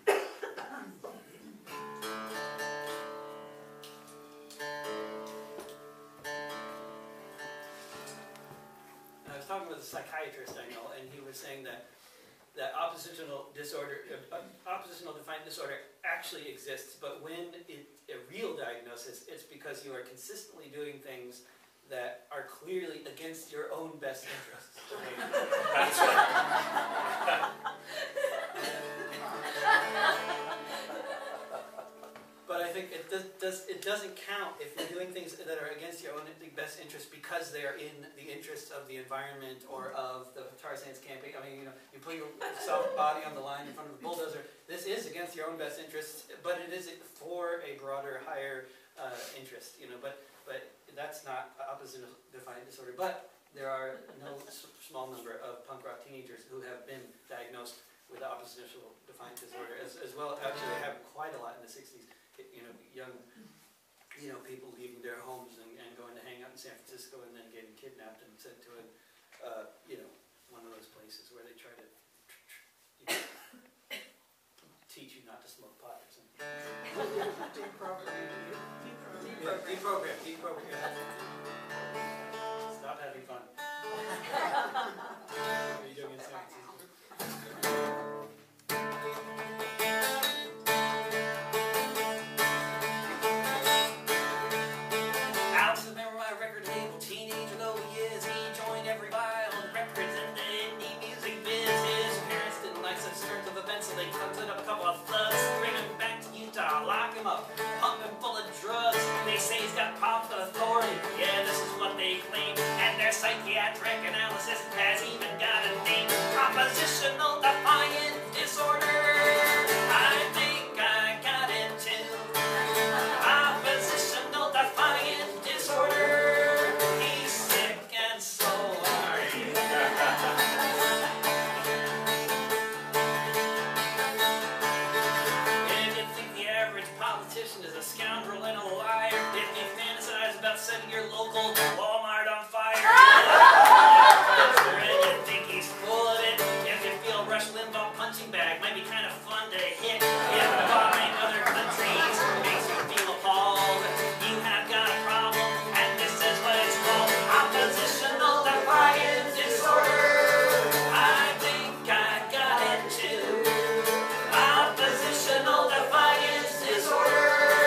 I was talking with a psychiatrist I know, and he was saying that that oppositional disorder, uh, oppositional defiant disorder actually exists, but when it, a real diagnosis, it's because you are consistently doing things that are clearly against your own best interests. That's right. But I think it does, does it doesn't count if you're doing things that are against your own best interests because they are in the interests of the environment or of the Tarzan's camping. I mean, you know, you put your soft body on the line in front of the bulldozer. This is against your own best interests, but it is for a broader, higher uh, interest. You know, but but that's not oppositional defiant disorder. But there are no s small number of punk rock teenagers who have been diagnosed with oppositional defiant disorder, as as well. Actually, they happened quite a lot in the sixties. You know, young, you know, people leaving their homes and, and going to hang out in San Francisco and then getting kidnapped and sent to a, uh, you know, one of those places where they try to, you know, teach you not to smoke pot or something. Deprogram. Yeah, deprogram, deprogram. Stop having fun. What are you doing in San Francisco? So they counted up a couple of thugs, bring him back to Utah, lock him up, pump him full of drugs. They say he's got problems with authority. Yeah, this is what they claim. And their psychiatric analysis has even got a name. Oppositional defiant disorder. I think I got it too. Oppositional defiant disorder. He's sick and so are you. Is a scoundrel and a liar. If you fantasize about setting your local Walmart on fire, and you think he's full of it. If you feel Rush Limbaugh punching bag might be kind of fun to hit. If bombing other countries makes you feel appalled, you have got a problem, and this is what it's called: oppositional defiant disorder. I think I got it too. Oppositional defiance disorder.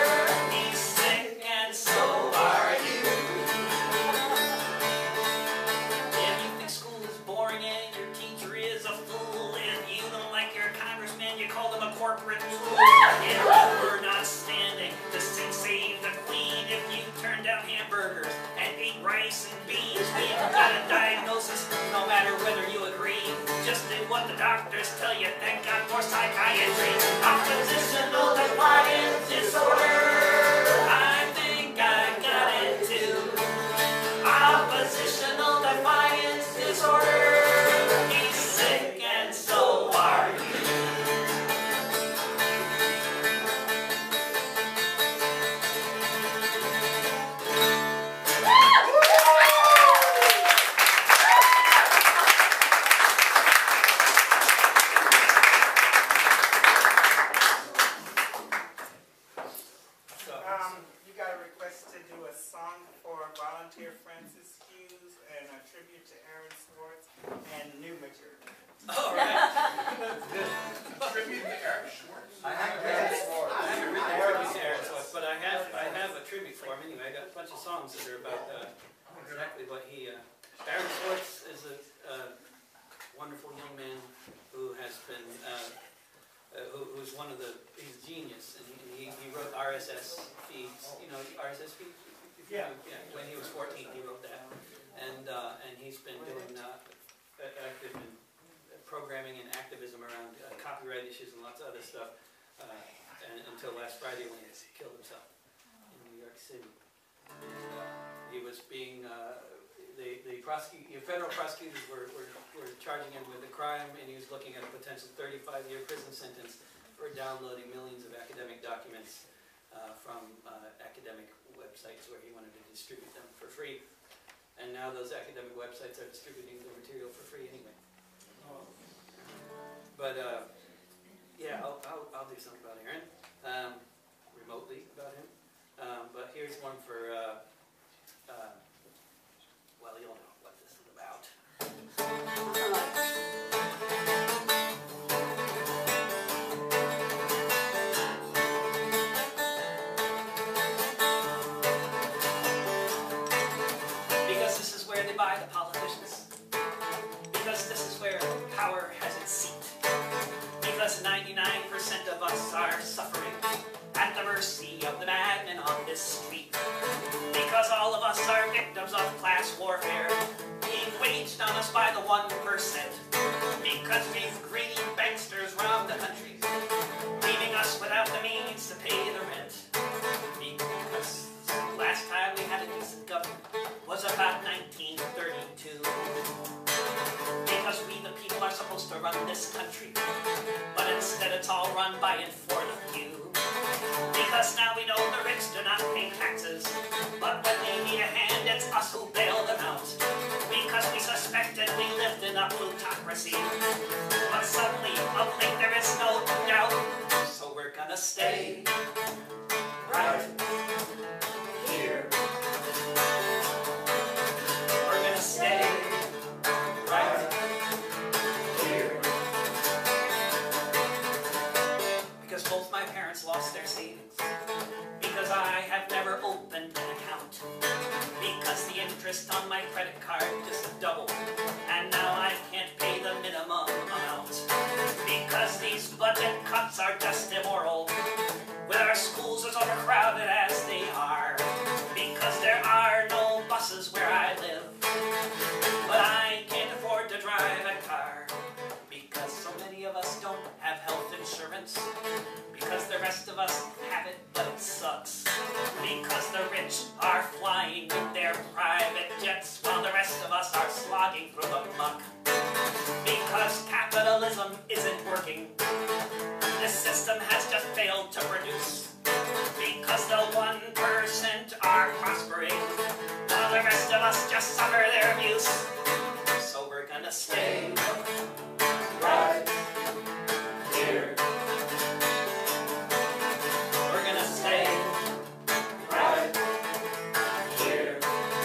Corporate tool. If you were not standing to sing Save the Queen, if you turned down hamburgers and ate rice and beans, we've got a diagnosis no matter whether you agree. Just do what the doctors tell you. Thank God for psychiatry. Oppositional defiant disorder. I think I got it too. Oppositional defiance disorder. He's sick and so are you. Songs that are about uh, exactly what he. Uh, Aaron Swartz is a uh, wonderful young man who has been, uh, uh, who, who's one of the. He's a genius, and he, he wrote R S S feeds. You know R S S feeds. Yeah. Yeah. When he was fourteen, he wrote that, and uh, and he's been doing uh, active in programming and activism around uh, copyright issues and lots of other stuff, uh, and, until last Friday when he killed himself in New York City. And, uh, he was being, uh, the, the prosecute, your federal prosecutors were, were, were charging him with a crime, and he was looking at a potential thirty-five year prison sentence for downloading millions of academic documents uh, from uh, academic websites where he wanted to distribute them for free. And now those academic websites are distributing the material for free anyway. But uh, yeah, I'll, I'll, I'll do something about Aaron, um, remotely about him. Um, but here's one for, uh, uh, well, you'll know what this is about. Because this is where they buy the politicians. Because this is where power has its seat. Because ninety-nine percent of us are suffering at the mercy of the madmen on this street. Because all of us are victims of class warfare being waged on us by the one percent. Because these greedy banksters round the country, leaving us without the means to pay the rent. Because last time we had a decent government was about nineteen thirty-two. Because we the people are supposed to run this country, but instead it's all run by and for the few. Because now we know the rich do not pay taxes, but when they need a hand, it's us who bail them out. Because we suspected we lived in a plutocracy, but suddenly of late there is no doubt. So we're gonna stay right here. We're gonna stay right here. Because both my parents lost their savings. Because I have never opened an account. Because the interest on my credit card just doubled, and now I can't pay the minimum amount. Because these budget cuts are just immoral, with our schools as overcrowded as they are. Because there are no buses where I live, but I can't afford to drive a car. Because so many of us don't have health insurance. Because the rest of us have it, but it sucks. Because the rich are flying in their private jets, while the rest of us are slogging through the muck. Because capitalism isn't working. This system has just failed to produce. Because the one percent are prospering, while the rest of us just suffer their abuse. So we're gonna stay right here. We're gonna stay right here.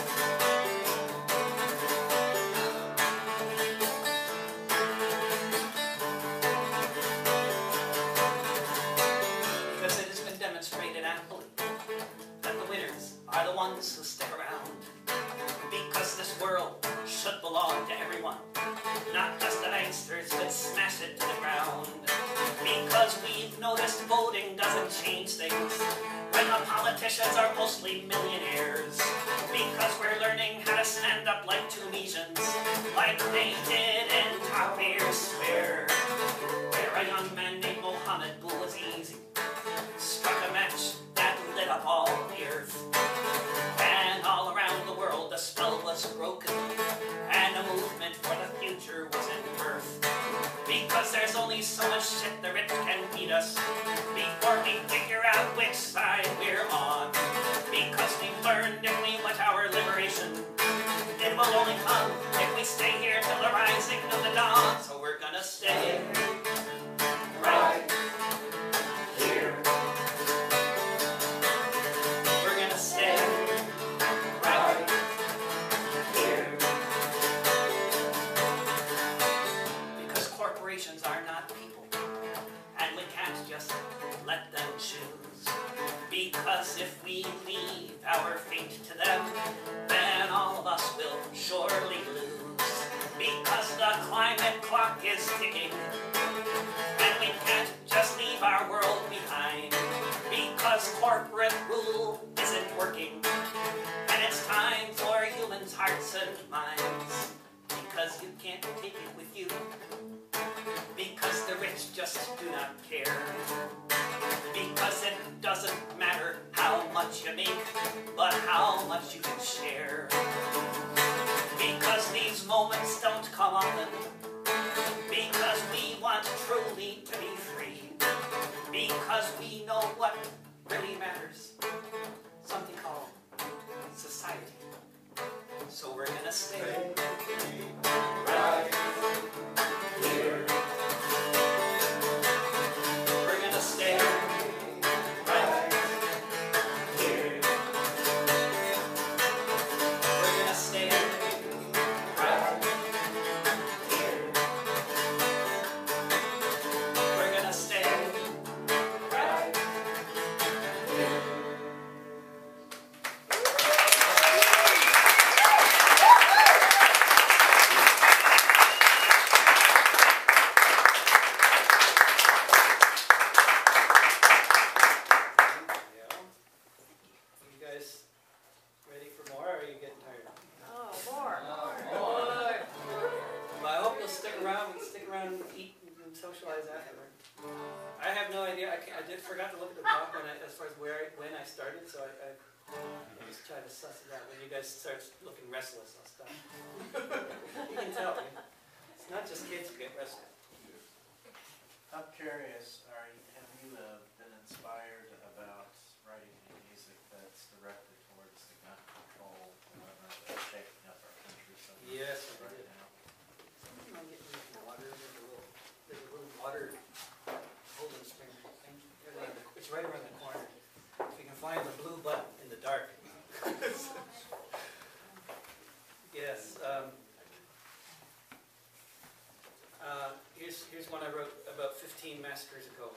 Because it has been demonstrated amply that the winners are the ones who stick around. Because this world should belong to everyone, not just the banksters who smash it to the ground. Because we've noticed voting doesn't change things when the politicians are mostly millionaires. Because we're learning how to stand up like Tunisians, like they did in Tahrir Square, where a young man named Mohammed Bouazizi struck a match that lit up all the earth. And all around the world the spell was broken, and a movement for the future was in birth. Because there's only so much shit the rich can feed us before we figure out which side we're on. Because we've learned if we want our liberation, it will only come if we stay here till the rising of the dawn. So we're gonna stay right here. We're gonna stay right here. Because corporations are not people, and we can't just let them choose. Because if we leave our fate to them, then all of us will surely lose. Because the climate clock is ticking, and we can't just leave our world behind. Because corporate rule isn't working, and it's time for humans' hearts and minds. Because you can't take it with you. Because the rich just do not care. Because it doesn't matter how much you make, but how much you can share. moments don't come often, because we want truly to be free, because we know what really matters, something called society. So we're gonna stay right here. We're gonna stay right here. We're gonna stay right here. We're gonna stay right here. Yeah. You guys ready for more, or are you getting tired? Oh, more. Well, I hope you'll stick around, stick around and eat and socialize afterward. I have no idea, I, can't, I did forgot to look at the clock when I, as far as where, I, when I started, so I, I just try to suss it out. When you guys start looking restless, I'll stop. You can tell, right? It's not just kids who get restless. I'm curious, are you, have you uh, been inspired about writing any music that's directed towards the gun control movement that's shaking up our country so much Yes, I right did. now? You know, get me some water, there's a little, there's a little water holding spring thing. Right around the- It's right around the corner. If you can find the blue button in the dark. Yes. Um, uh, here's, here's one I wrote about fifteen massacres ago.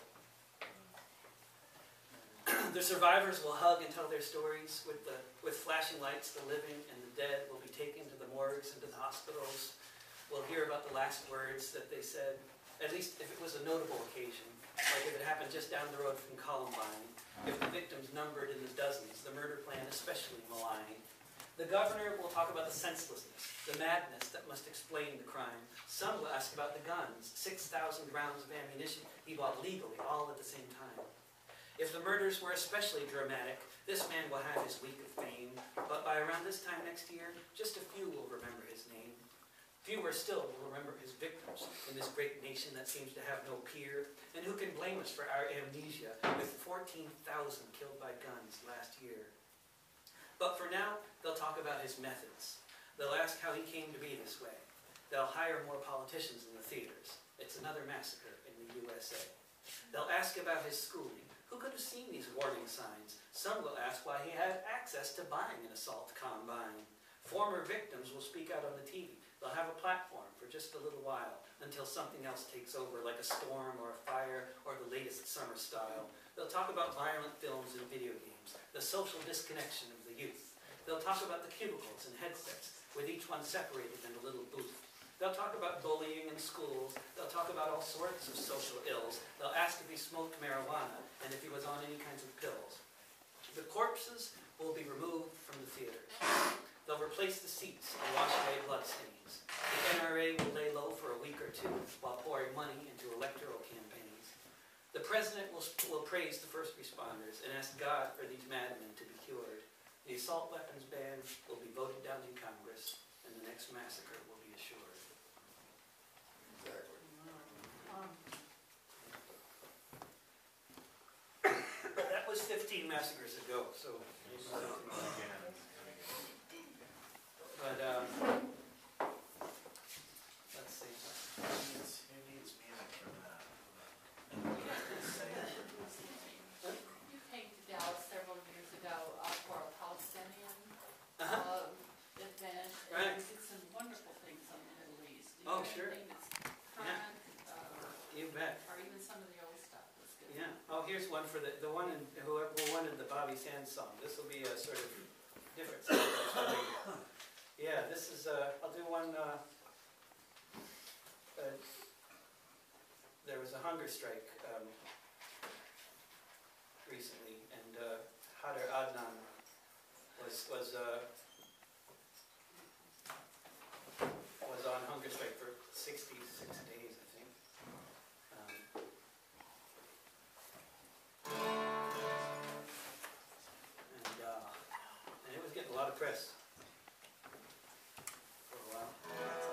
The survivors will hug and tell their stories. With, the, with flashing lights, the living and the dead will be taken to the morgues and to the hospitals. We'll hear about the last words that they said, at least if it was a notable occasion, like if it happened just down the road from Columbine, if the victims numbered in the dozens, the murder plan especially malign. The governor will talk about the senselessness, the madness that must explain the crime. Some will ask about the guns, six thousand rounds of ammunition he bought legally, all at the same time. If the murders were especially dramatic, this man will have his week of fame, but by around this time next year, just a few will remember his name. Fewer still will remember his victims in this great nation that seems to have no peer, and who can blame us for our amnesia with fourteen thousand killed by guns last year. But for now, they'll talk about his methods. They'll ask how he came to be this way. They'll hire more politicians in the theaters. It's another massacre in the U S A. They'll ask about his schooling. Who could have seen these warning signs? Some will ask why he had access to buying an assault combine. Former victims will speak out on the T V. They'll have a platform for just a little while until something else takes over, like a storm or a fire or the latest summer style. They'll talk about violent films and video games, the social disconnection of the youth. They'll talk about the cubicles and headsets, with each one separated in a little booth. They'll talk about bullying in schools. They'll talk about all sorts of social ills. They'll ask if he smoked marijuana and if he was on any kinds of pills. The corpses will be removed from the theater. They'll replace the seats and wash away bloodstains. The N R A will lay low for a week or two while pouring money into electoral campaigns. The president will, will praise the first responders and ask God for these madmen to be cured. The assault weapons ban will be voted down in Congress, and the next massacre will be assured. That was fifteen massacres ago, so. But, um, let's see. Who needs, who needs music for that? You came to Dallas several years ago uh, for a Palestinian Uh-huh. um, event, Right. and you did some wonderful things on the Middle East. Do you Oh, have sure. anything that's current, uh, You bet. or even some of the old stuff was good? Yeah. Oh, here's one for the, the one in, whoever who wanted the Bobby Sands song. This will be a sort of different song. Yeah, this is, uh, I'll do one, uh, uh, there was a hunger strike, um, recently, and, uh, Hadar Adnan was, was, uh, was on hunger strike for sixty-six days, I think. Um, and, uh, and it was getting a lot of press for a while.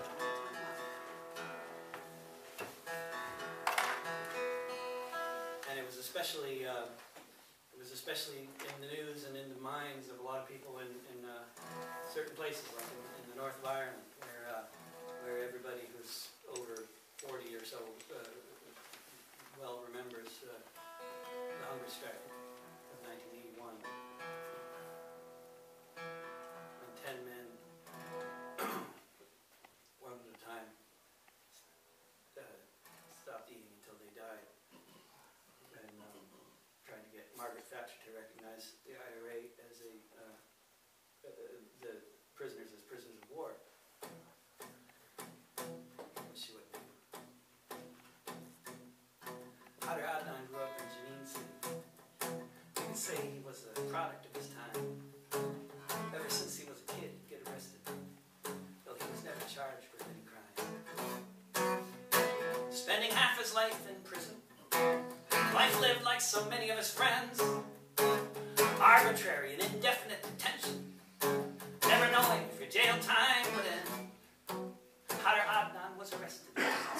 and it was especially uh, it was especially in the news and in the minds of a lot of people in, in uh, certain places, like in, in the north of Ireland, where uh, where everybody who's over forty or so uh, well remembers uh, the hunger strike of nineteen eighty-one, when ten men, one at a time, uh, stopped eating until they died, and um, trying to get Margaret Thatcher to recognize the I R A as a uh, uh, the prisoners as prisoners of war. She wouldn't do. Khader Adnan grew up in Jenin City. You can say he was a product of his time. Ever since he was a kid, he'd get arrested, though he was never charged with any crime. Spending half his life in prison, life lived like so many of his friends. Arbitrary and indefinite detention, never knowing if your jail time would end. Khader Adnan was arrested.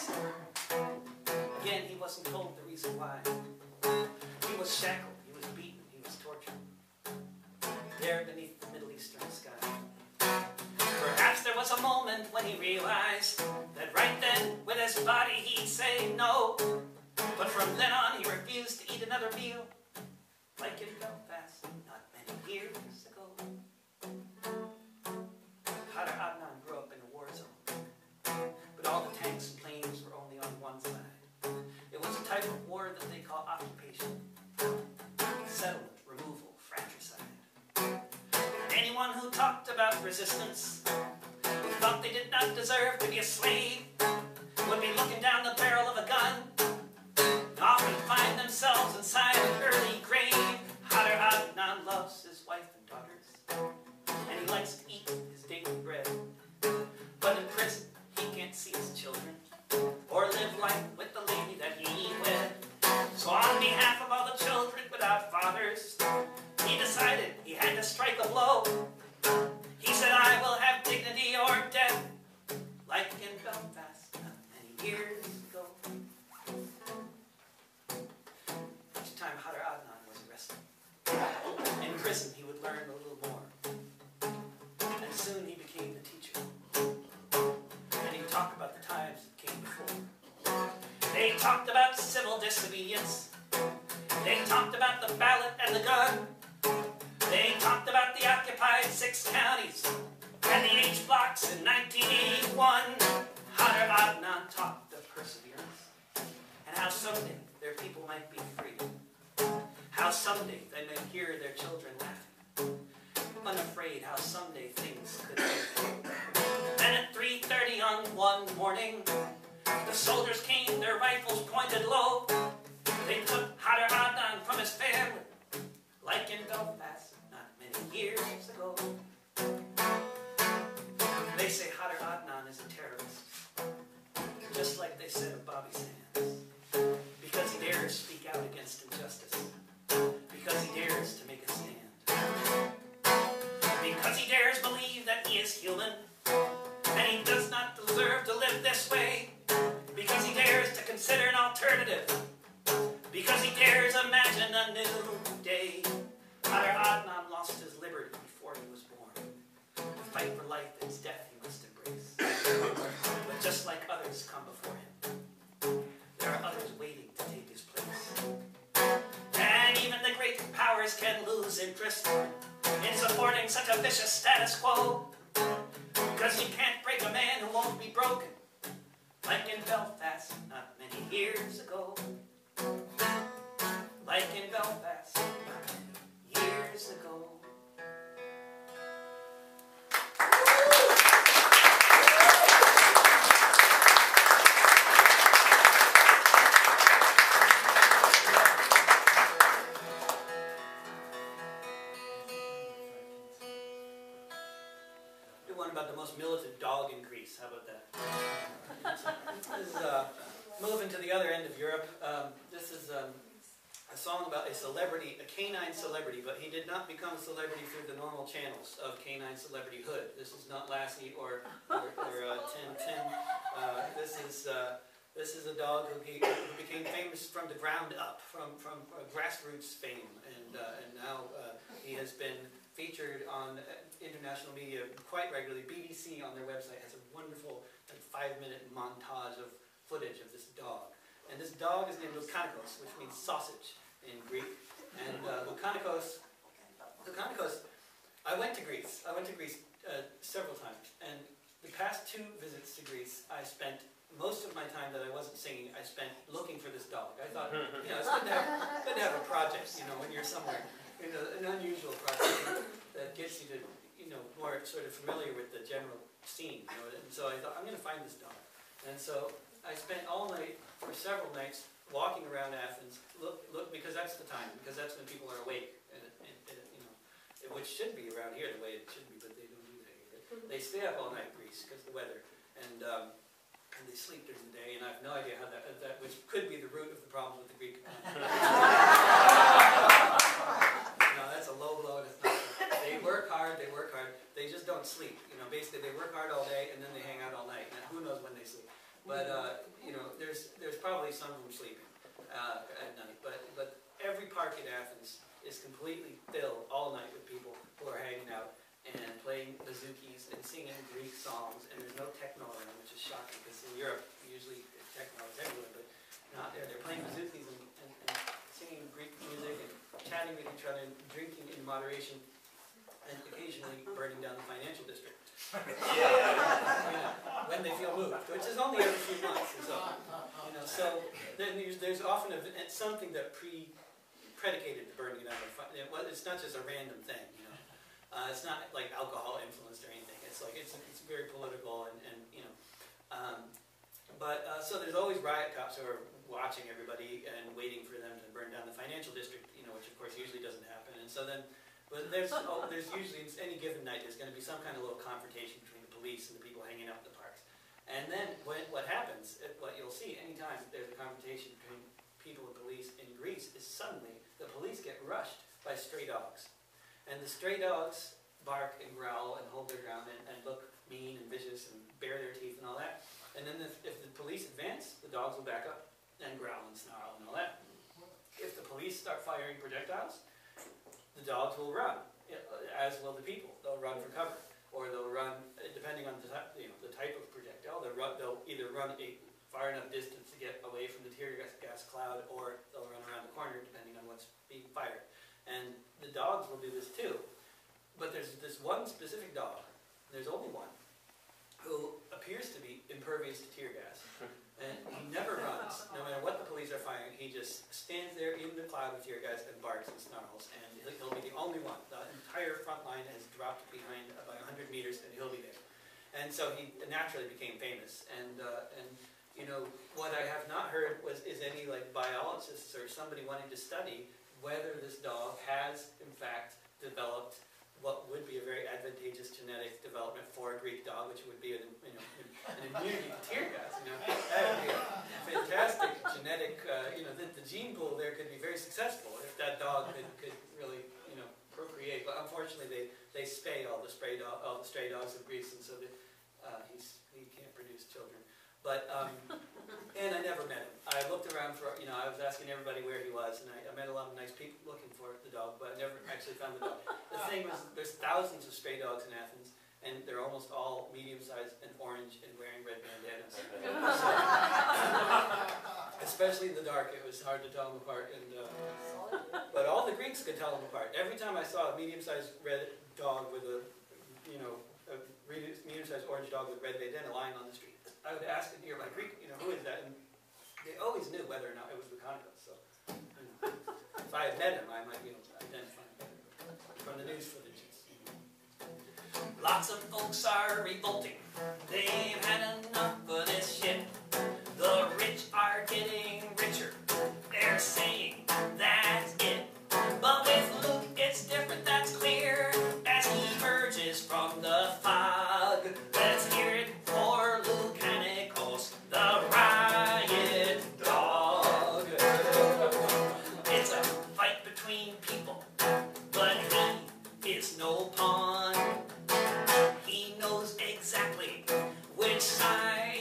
Again, he wasn't told the reason why. He was shackled, he was beaten, he was tortured. There beneath the Middle Eastern sky. Perhaps there was a moment when he realized that right then, with his body, he'd say no. But from then on, he refused to eat another meal, like in Belfast, not many years ago. Khader Adnan grew up in a war zone, but all the tanks and planes were only on one side. It was a type of war that they call occupation, settlement, removal, fratricide. And anyone who talked about resistance, who thought they did not deserve to be a slave, would be looking down the barrel of a gun, and often find themselves inside an early grave. Khader Adnan loves his wife and daughters, and he likes to eat his daily bread. But in prison, he can't see his children, or live life with the lady that he wed. So on behalf of all the children without fathers, he decided he had to strike a blow. He said, I will have dignity or death, like in Belfast not many years ago. Each time Khader Adnan was arrested, in prison he would learn a little more. And soon he became the teacher. And he'd talk about the times that came before. They talked about civil disobedience. They talked about the ballot and the gun. They talked about the occupied six counties and the H blocks in nineteen eighty-one. Khader Adnan talked of perseverance and how someday their people might be free. How someday they may hear their children laughing. Unafraid how someday things could be. Then at three thirty on one morning, the soldiers came, their rifles pointed low. They took Khader Adnan from his family, like in Belfast not many years ago. They say Khader Adnan is a terrorist, just like they said of Bobby Sands, because he dares speak out against injustice, because he dares to make a stand, because he dares believe that he is human, and he does not deserve to live this way, because he dares to consider an alternative, because he dares imagine a new day. Khader Adnan lost his liberty before he was born. To fight for life, its death he must embrace. But just like others come before him, there are others waiting to take his place. And even the great powers can lose interest in supporting such a vicious status quo, because you can't break a man who won't be broken, like in Belfast not many years ago. Like in Belfast not many years ago. Do one about the most militant dog in Greece. How about that? This is uh, moving to the other end of Europe. Um, this is um, a song about a celebrity, a canine celebrity, but he did not become a celebrity through the normal channels of canine celebrityhood. This is not Lassie or, or, or uh, Tim Tim. Uh, this is uh, This is a dog who, ge- who became famous from the ground up, from, from uh, grassroots fame, and, uh, and now uh, he has been featured on uh, international media quite regularly. B B C on their website has a wonderful like, five-minute montage of footage of this dog. And this dog is named Lukanikos, which means sausage in Greek. And uh, Lukanikos, Lukanikos, I went to Greece. I went to Greece uh, several times, and the past two visits to Greece, I spent most of my time that I wasn't singing, I spent looking for this dog. I thought, you know, it's good to have, good to have a project, you know, when you're somewhere, you know, an unusual project that gets you to, you know, more sort of familiar with the general scene, you know. And so I thought, I'm going to find this dog. And so I spent all night, for several nights, walking around Athens, look, look, because that's the time, because that's when people are awake, and, and, and you know, which should be around here the way it should be, but they don't do that here. They stay up all night, Greece, because of the weather, and um, and they sleep during the day, and I have no idea how that, that which could be the root of the problems with the Greek economy. No, that's a low blow, and it's not. They work hard, they work hard, they just don't sleep. You know, basically they work hard all day, and then they hang out all night, and who knows when they sleep. But, uh, you know, there's, there's probably some of them sleeping uh, at night, but, but every park in Athens is completely filled all night with people who are hanging out and playing bazookies and singing Greek songs, and there's no techno around, which is shocking, because in Europe, usually techno is everywhere, but not there. They're playing bazookies and, and, and singing Greek music and chatting with each other and drinking in moderation, and occasionally burning down the financial district. You know, when they feel moved, which is only every few months or so. You know, so then there's, there's often a, something that pre predicated the burning down of fi- it's not just a random thing, you know. Uh, it's not like alcohol influenced or anything. It's like it's it's very political and, and you know. Um, but uh, so there's always riot cops who are watching everybody and waiting for them to burn down the financial district, you know, which of course usually doesn't happen. And so then, but there's oh, there's usually any given night there's going to be some kind of little confrontation between the police and the people hanging out in the parks. And then when, what happens, what you'll see anytime there's a confrontation between people and police in Greece is suddenly the police get rushed by stray dogs. And the stray dogs bark and growl and hold their ground and, and look mean and vicious and bare their teeth and all that. And then if, if the police advance, the dogs will back up and growl and snarl and all that. If the police start firing projectiles, the dogs will run, as will the people. They'll run for cover, or they'll run, depending on the, you know, the type of projectile, they'll, run, they'll either run a far enough distance to get away from the tear gas, gas cloud, or they'll run around the corner, depending on what's being fired. And the dogs will do this too. But there's this one specific dog, there's only one, who appears to be impervious to tear gas. And he never runs, no matter what the police are firing. He just stands there in the cloud of tear gas and barks and snarls. And he'll be the only one. The entire front line has dropped behind about one hundred meters, and he'll be there. And so he naturally became famous. And, uh, and you know, what I have not heard was is any like biologists or somebody wanting to study whether this dog has, in fact, developed what would be a very advantageous genetic development for a Greek dog, which would be an, you know, an immunity to tear gas. You know, that would be a fantastic genetic, uh, you know, the, the gene pool there could be very successful if that dog could, could really, you know, procreate. But unfortunately, they, they spay all the stray dog, all the stray dogs of Greece, and so that uh, he's he can't produce children. But um, and I never met him. I looked around for, you know, I was asking everybody where he was, and I, I met a lot of nice people looking for the dog, but I never actually found the dog. The thing was, there's thousands of stray dogs in Athens, and they're almost all medium-sized and orange and wearing red bandanas. So, especially in the dark, it was hard to tell them apart. And uh, but all the Greeks could tell them apart. Every time I saw a medium-sized red dog with a, you know, a medium-sized orange dog with red bandana lying on the street, I would ask a nearby Greek, you know, who is that? And they always knew whether or not it was Lukanikos. So, you know, if I had met him, I might be able to identify him from the news footage. Lots of folks are revolting. They've had enough of this shit. The rich are getting richer. They're saying that's it. But with Luke, it's different, that's clear. As he emerges from the fog, let's hear it for Lukanikos, the riot dog. It's a fight between people, but he is no pawn. He knows exactly which side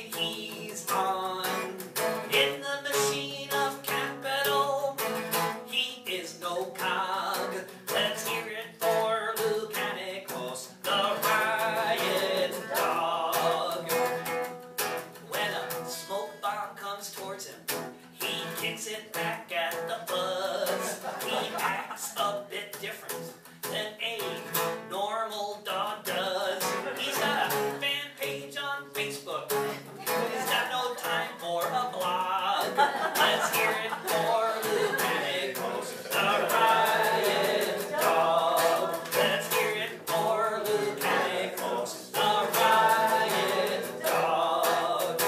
at the buzz. He acts a bit different than a normal dog does. He's got a fan page on Facebook. He's got no time for a blog. Let's hear it for Lieutenant Ghost, the riot dog. Let's hear it for Lieutenant Ghost, the riot dog.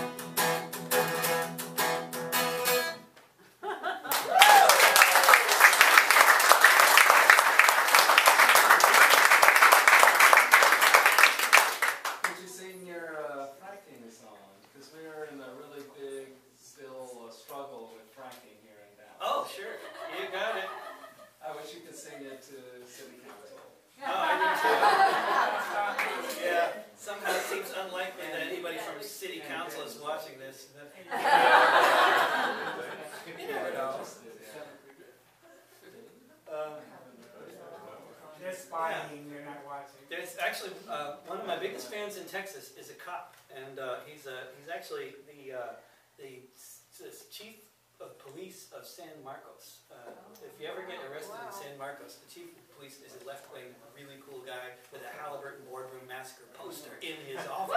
Could you sing your uh, fracking song? Because we are in a really big, still uh, struggle with fracking here in Dallas. Oh, sure. You got it. I wish you could sing it to city council. Oh, I do too. Yeah. Somehow it seems unlikely that anybody from city council is watching this. You never know. Um, They're spying, they're not watching. There's actually uh, one of my biggest fans in Texas is a cop, and uh, he's uh, he's actually the uh, the s- s- chief of police of San Marcos. Uh, if you ever get arrested in San Marcos, the chief of police is a left-wing, really cool guy with a Halliburton Boardroom Massacre poster in his office.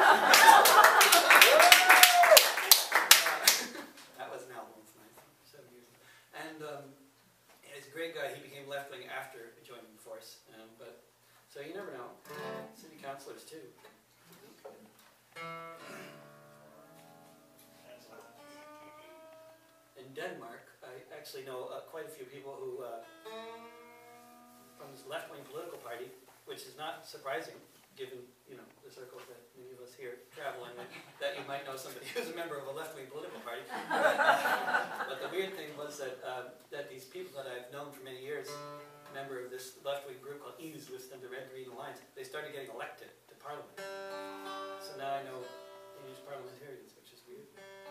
That was an album from seven years ago, and um, he's a great guy. He became left-wing after joining the force, um, but. So you never know. City councilors too. In Denmark, I actually know uh, quite a few people who, uh, from this left-wing political party, which is not surprising, given you know the circles that many of us here travel in, that you might know somebody who's a member of a left-wing political party. But, uh, but the weird thing was that uh, that these people that I've known for many years, member of this left-wing group called Enhedslisten and the Red Green Alliance, they started getting elected to parliament. So now I know Danish parliamentarians, which is weird.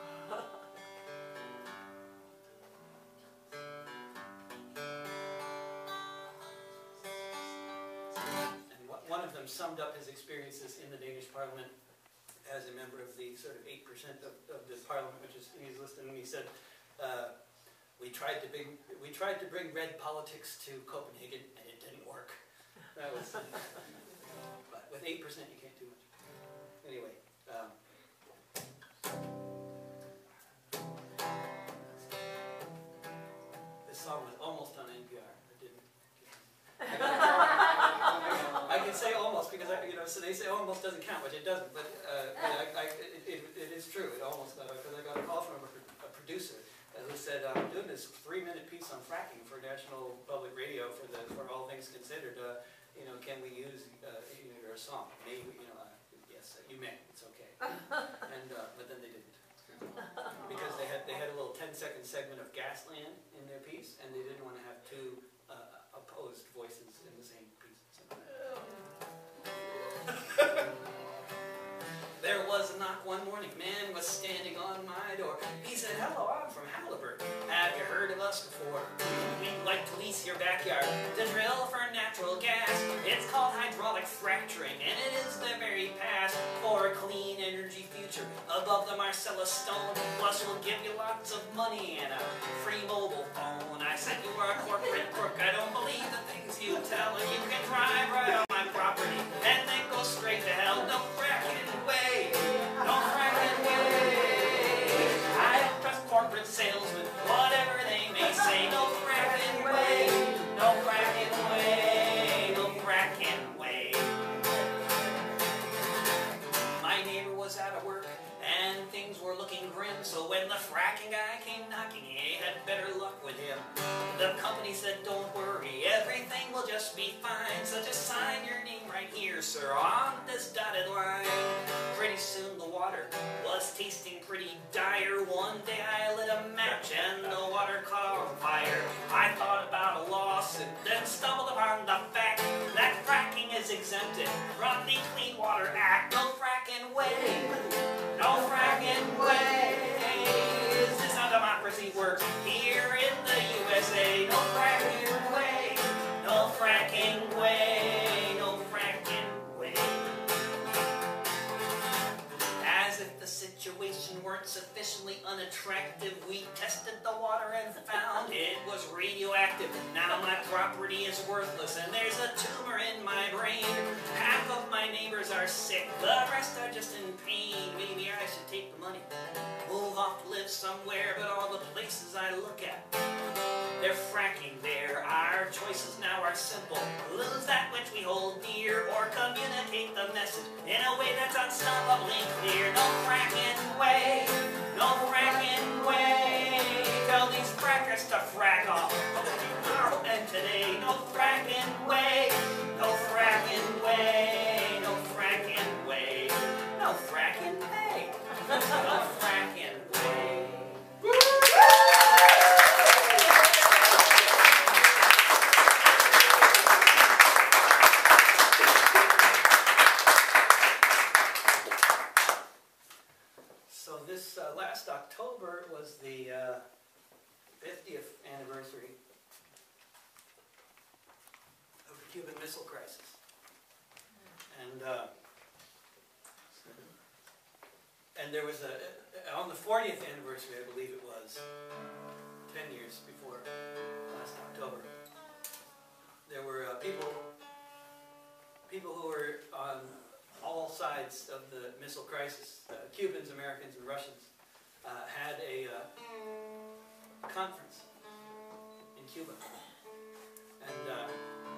And one of them summed up his experiences in the Danish parliament as a member of the sort of eight percent of, of the parliament, which is Enhedslisten, and he said, uh, We tried to bring we tried to bring red politics to Copenhagen, and it didn't work. That was, but with eight percent, you can't do much. Anyway, um, this song was almost on N P R. It didn't. I can say almost because I, you know, so they say almost doesn't count, which it doesn't. But uh, I, I, it, it, it is true. It almost got because I got a call from a, a producer who said, I'm doing this three-minute piece on fracking for National Public Radio for the for All Things Considered. Uh, you know, can we use uh, you know, your song? Maybe, you know, uh, yes, uh, you may. It's okay. And uh, but then they didn't because they had they had a little ten-second segment of Gasland in their piece, and they didn't want to have two uh, opposed voices in the same piece. So. There was a knock one morning. Man was standing on my door. He said, hello, I'm from Halliburton. Have you heard of us before? We'd like to lease your backyard to drill for natural gas. It's called hydraulic fracturing, and it is the very past for a clean energy future above the Marcellus Stone. Plus, we'll give you lots of money and a free mobile phone. I said, you are a corporate crook. I don't believe the things you tell. And you can drive right on my property and then go straight to hell. No fracking way. No fracking way. I don't trust corporate salesmen, whatever they may say. No fracking way. No fracking way. No fracking way. My neighbor was out of work and things were looking grim. So when the fracking guy came knocking, he had better luck with him. The company said, don't worry, everything will just be fine. So just sign your name right here, sir, on this dotted line. Pretty soon the water was tasting pretty dire. One day I lit a match and the water caught on fire. I thought about a lawsuit, then stumbled upon the fact that fracking is exempted from the Clean Water Act. No fracking way, no fracking way. Is this how democracy works here in the U S A? No fracking way, no fracking way, no fracking way. As if the situation weren't sufficiently unattractive, we tested the water been found. It was radioactive, and now my property is worthless, and there's a tumor in my brain. Half of my neighbors are sick, the rest are just in pain. Maybe I should take the money, move off to live somewhere, but all the places I look at, they're fracking there. Our choices now are simple. Lose that which we hold dear, or communicate the message in a way that's unstoppably clear. No fracking way, no fracking way. Tell these frackers to frack off. And today, no fracking way, no fracking way, no fracking way, no fracking way, no fracking way. So this uh, last October was the uh, fiftieth anniversary of the Cuban Missile Crisis. And uh, and there was a, on the fortieth anniversary, I believe it was, ten years before last October, there were uh, people, people who were on all sides of the missile crisis, uh, Cubans, Americans, and Russians, uh, had a uh, conference in Cuba. And, uh,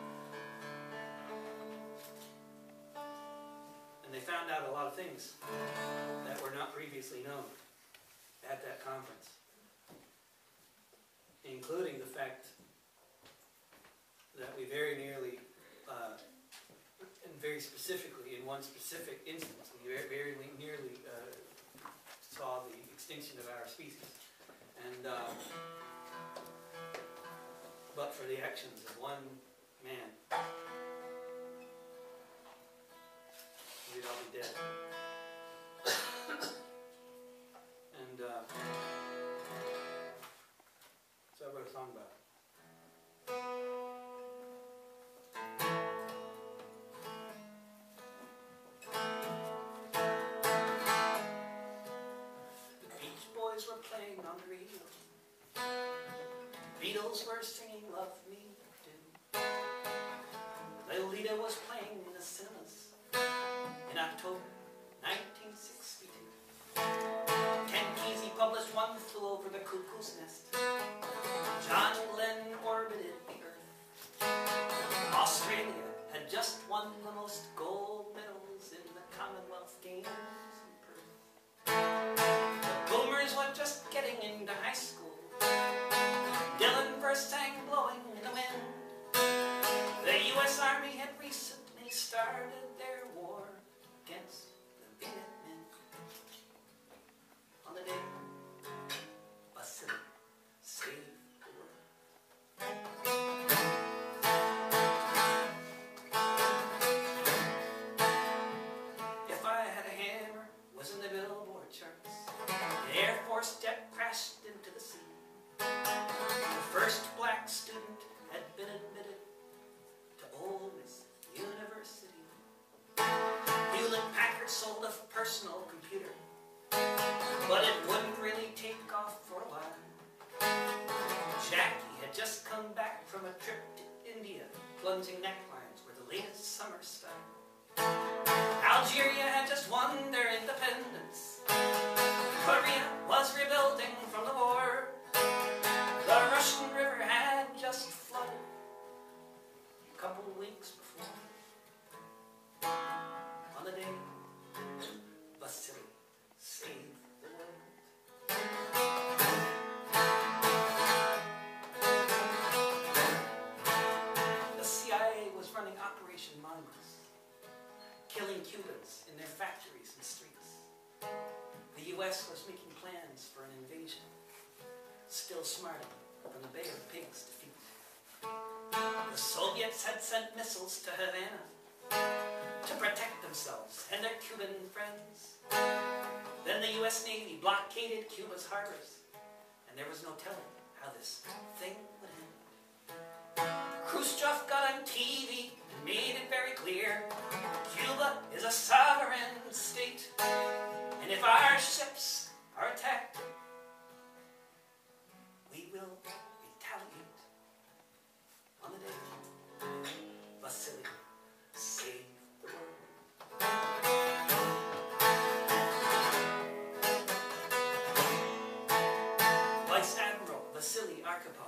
and they found out a lot of things that were not previously known at that conference, including the fact that we very nearly uh, and very specifically, in one specific instance, we very, very nearly uh, saw the extinction of our species. And, uh, but for the actions of one man, we'd all be dead. And uh, so I wrote a song about it. Were playing on the radio. Beatles were singing Love Me Do. Lolita was playing in the cinemas in October nineteen sixty-two. Ken Kesey published One Flew Over the Cuckoo's Nest. John Glenn orbited the Earth. Australia had just won the most gold medals in the Commonwealth Games. Boomers were just getting into high school. Dylan first sang Blowing in the Wind. The U S Army had recently started their war against the Minutemen. On the day Vasily saved the world. If I Had a Hammer was in the Billboard charts. The Air Force jet crashed into the sea. The first black student had been admitted to Ole Miss University. Hewlett-Packard sold a personal computer, but it wouldn't really take off for a while. Jackie had just come back from a trip to India. Plunging necklines were the latest summer style. Algeria had just won their independence. Korea was rebuilding from the war. The Russian River had just flooded a couple of weeks before. On the day Vasily saved the world. The C I A was running Operation Mongoose, killing Cubans in their factories and streets. The U S was making plans for an invasion, still smarting from the Bay of Pigs defeat. The Soviets had sent missiles to Havana to protect themselves and their Cuban friends. Then the U S Navy blockaded Cuba's harbors, and there was no telling how this thing would end. Khrushchev got on T V and made it very clear, Cuba is a sovereign state, and if our ships are attacked, we will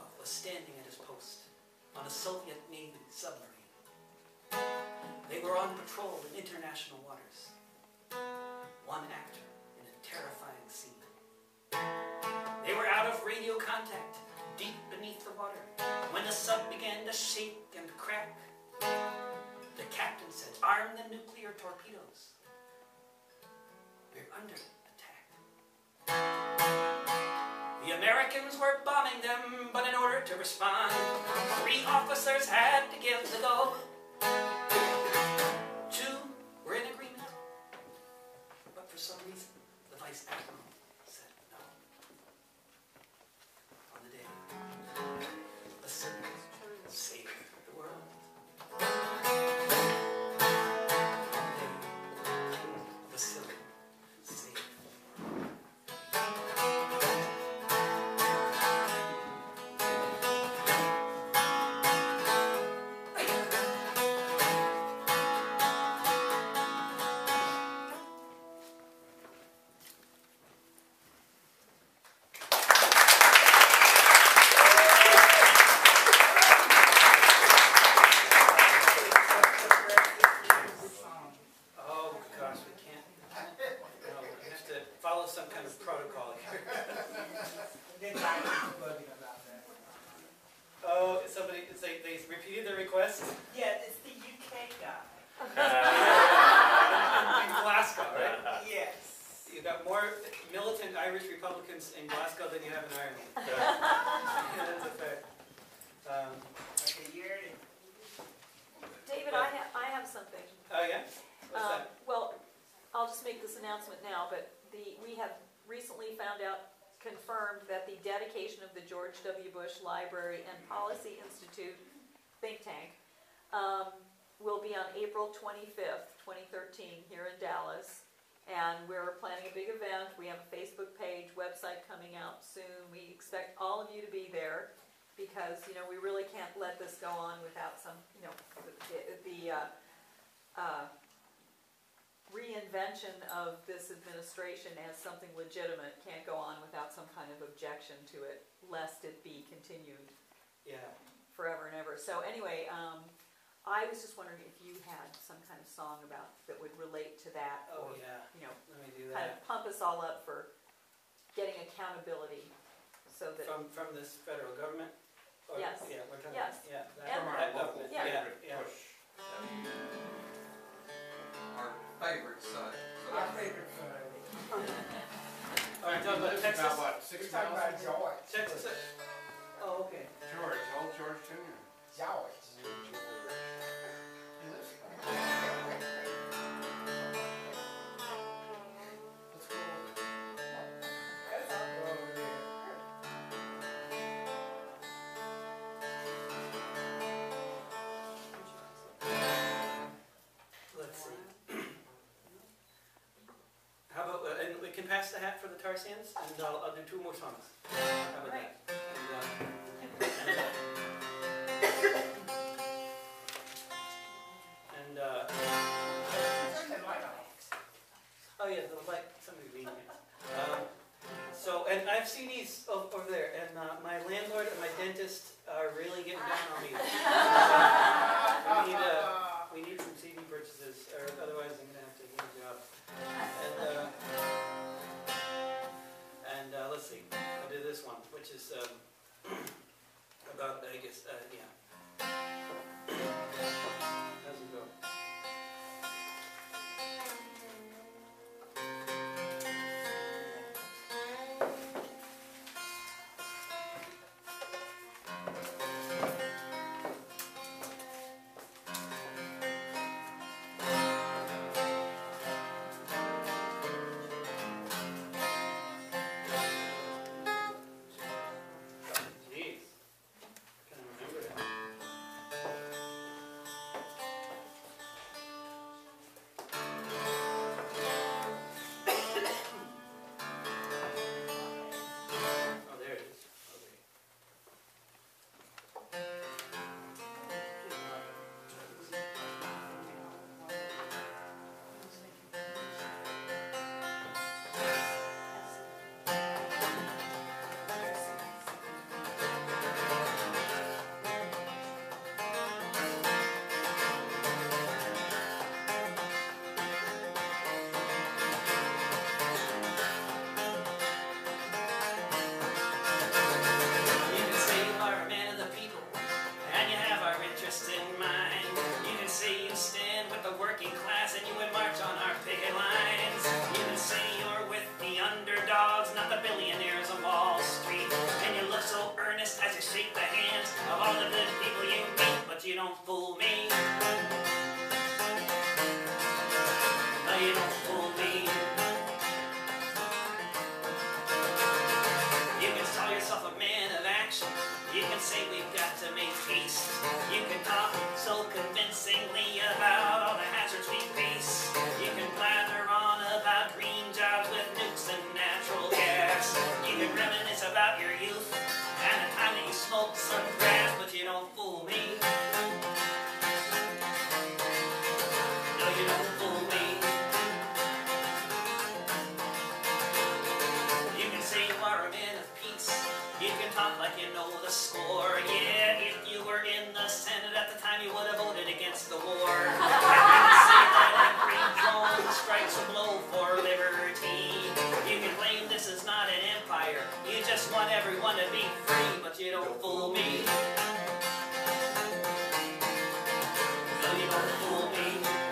was standing at his post on a Soviet Navy submarine. They were on patrol in international waters. One actor in a terrifying scene. They were out of radio contact, deep beneath the water, when the sub began to shake and crack. The captain said, "Arm the nuclear torpedoes. We're under attack." The Americans were bombing them, but in order to respond, three officers had to give the go. Two were in agreement, but for some reason, the vice admiral said no. On the day, a city saved the world. On the day, the city saved the world. Oh, gosh, we can't. No, we have to follow some kind of protocol here. They're not bugging about that. Oh, somebody, they, they repeated their request? Yeah, it's the U K guy. In Glasgow, right? Yes. You got more militant Irish Republicans in Glasgow than you have in Ireland. Yeah, that's a fact. Um, Okay, you ready? David, I have, I have something. oh, yeah? What's Um, that? Well, I'll just make this announcement now, but the, we have recently found out, confirmed that the dedication of the George W. Bush Library and Policy Institute think tank um, will be on April twenty-fifth, twenty thirteen, here in Dallas. And we're planning a big event. We have a Facebook page, website coming out soon. We expect all of you to be there because, you know, we really can't let this go on without some, you know, the, the uh, uh, reinvention of this administration as something legitimate can't go on without some kind of objection to it, lest it be continued Yeah. forever and ever. So anyway, um, I was just wondering if you had some kind of song about that would relate to that, Oh, or yeah. you know, Let me do kind of that. pump us all up for getting accountability, so that From, from this federal government? Or- Yes. Yeah, we're talking, Yes. yeah. that- And- that government, Yeah. Yeah, yeah. Our favorite son. Our favorite son. All right, talking about Texas? About what, six We're talking miles? about George. Texas? Oh, okay. George, old George Junior George. He lives. Let's go over there. That's our brother over there. Let's see. How about, uh, and we can pass the hat for the tar sands, and I'll, I'll do two more songs. How about that? And, uh, and, uh, and, uh, Turn the light off. oh yeah, the light, somebody reading it. Um, so, and I have C Ds o- over there, and uh, my landlord and my dentist are really getting down on me. We need, uh, we need some C D purchases, or otherwise I'm gonna have to get a job. And, uh, and uh, let's see, I'll do this one, which is um, about, I guess, uh, yeah. How's it go? Jeez, can I remember that? working class and you would march on our picket lines. You would say you're with the underdogs, not the billionaires on Wall Street. And you look so earnest as you shake the hands of all the good people you meet, but you don't fool me. No, you don't fool me. You can call yourself a man of action. You can say we've got to make peace. You can talk so convincingly about all the hazards we face. You can blather on about green jobs with nukes and natural gas. You can reminisce about your youth and the time that you smoked some grass, but you don't fool me. No, you don't fool me. You can say you are a man of peace. You can talk like you know the score. Yeah, if you were in the Senate at the time, you would have voted against the war. You can say that every drone strikes a blow for liberty. You can claim this is not an empire. You just want everyone to be free, but you don't fool me. No, you don't fool me.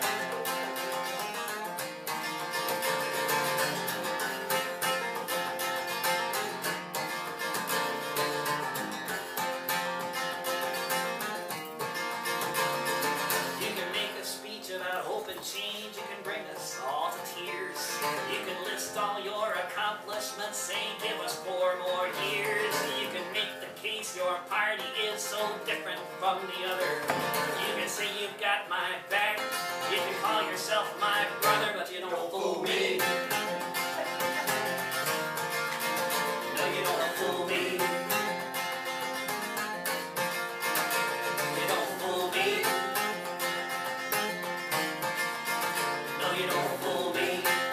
Change, you can bring us all to tears. You can list all your accomplishments, say give us four more years. You can make the case your party is so different from the other. You can say you've got my back. You can call yourself my brother, but you don't fool me. No, you don't fool me. You don't fool me. You don't fool me.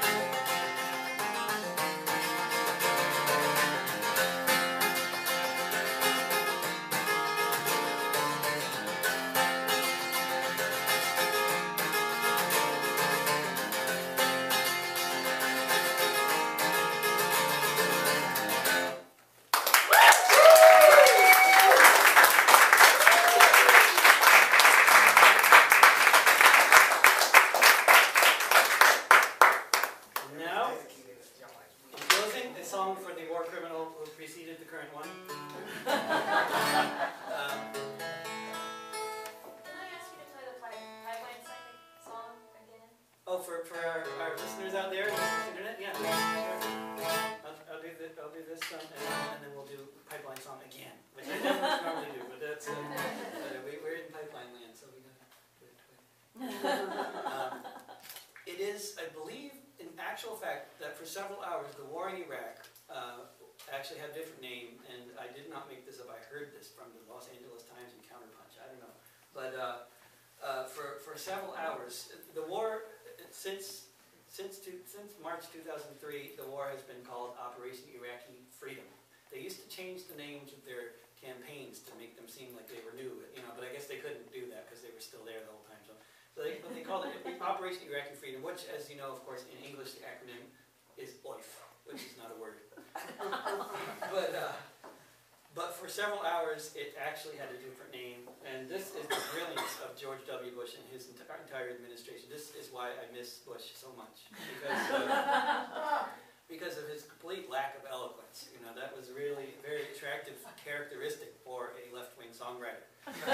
Several hours, the war in Iraq uh, actually had a different name, and I did not make this up. I heard this from the Los Angeles Times and Counterpunch. I don't know, but uh, uh, for for several hours, the war since since two, since March two thousand three, the war has been called Operation Iraqi Freedom. They used to change the names of their campaigns to make them seem like they were new, you know. But I guess they couldn't do that because they were still there the whole time. So, so they, but they called it Operation Iraqi Freedom, which, as you know, of course, in English, the acronym is O I F, which is not a word. but uh, but for several hours, it actually had a different name, and this is the brilliance of George W. Bush and his entire, entire administration. This is why I miss Bush so much, because of, because of his complete lack of eloquence. You know, that was really a very attractive characteristic for a left-wing songwriter.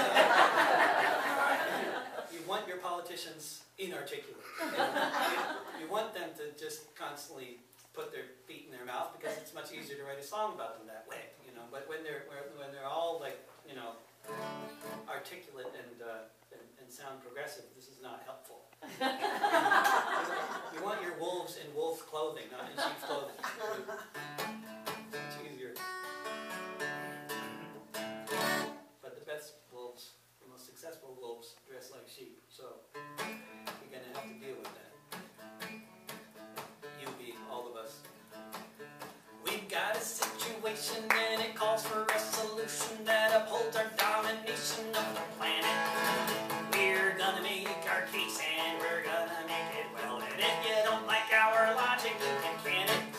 You want your politicians inarticulate. You, you want them to just constantly put their feet in their mouth because it's much easier to write a song about them that way. You know, but when they're when they're all like you know articulate and uh, and, and sound progressive, this is not helpful. You want your wolves in wolf clothing, not in sheep's clothing. It's easier. But the best wolves, the most successful wolves, dress like sheep. So you're going to have to deal with that. You being all of us. We've got a situation and it calls for a solution that upholds our domination of the planet. We're gonna make our case and we're gonna make it well. And if you don't like our logic, you can can it.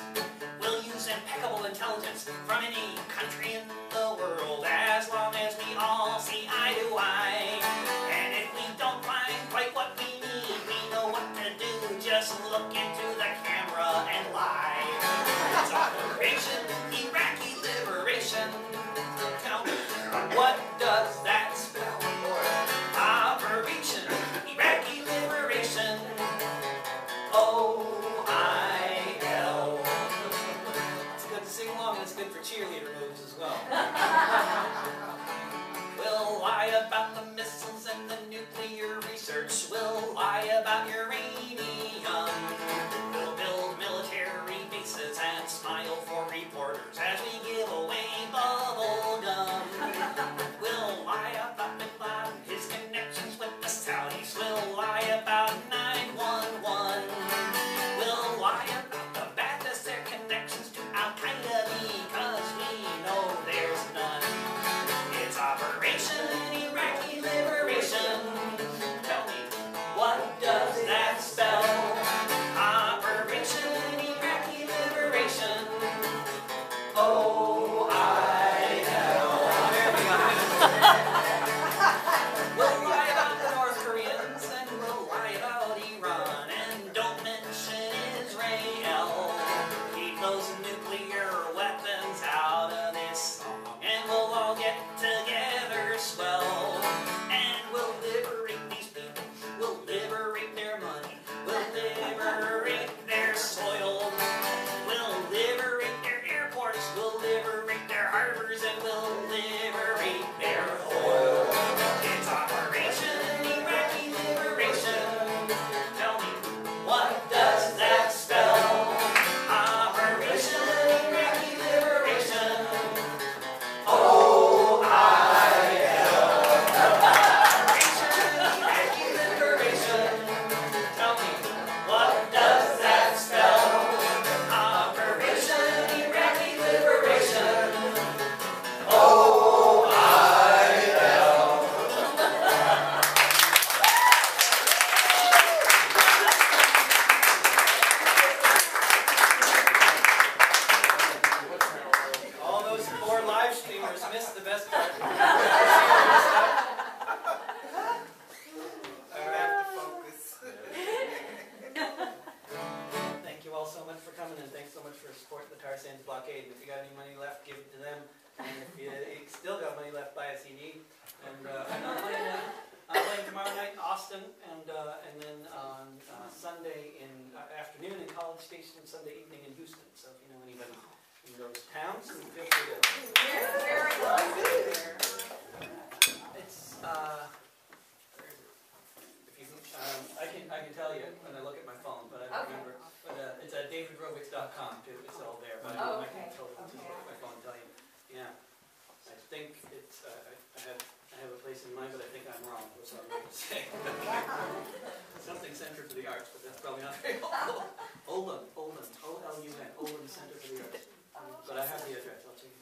College Station Sunday evening in Houston. So if you know anybody in those towns, feel free to. Very nice. It's, uh, where is it? If you, um, I can, I can tell you when I look at my phone, but I don't Okay. remember. But, uh, it's at david rovitz dot com too, it's all there, but I Oh, I can okay. tell, just look at my phone and tell you. Yeah, I think it's, uh, I I have, I have a place in mind, but I think I'm wrong, that's what I'm going to say. Something Center for the Arts, but that's probably not very helpful. Olin, Olin, O L U N, Olin Center for the Arts. But I have the address, I'll check it.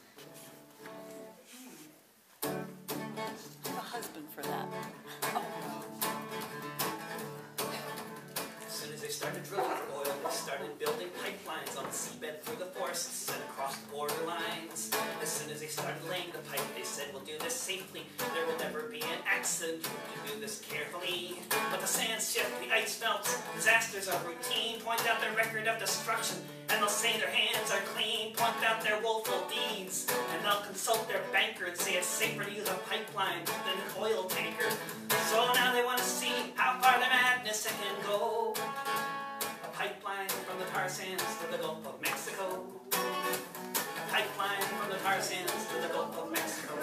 I have a husband for that. As soon as they started drilling for oil, they started building pipelines on the seabed through the forests and across the border lines. As soon as they started laying the pipe, they said, we'll do this safely. There will never be an accident. We'll do this carefully. But the sands shift, the ice melts, disasters are routine. Point out their record of destruction, and they'll say their hands are clean. Point out their woeful deeds, and they'll consult their banker and say it's safer to use a pipeline than an oil tanker. So now they want to see how far their madness can go. A pipeline from the tar sands to the Gulf of Mexico. A pipeline from the tar sands to the Gulf of Mexico.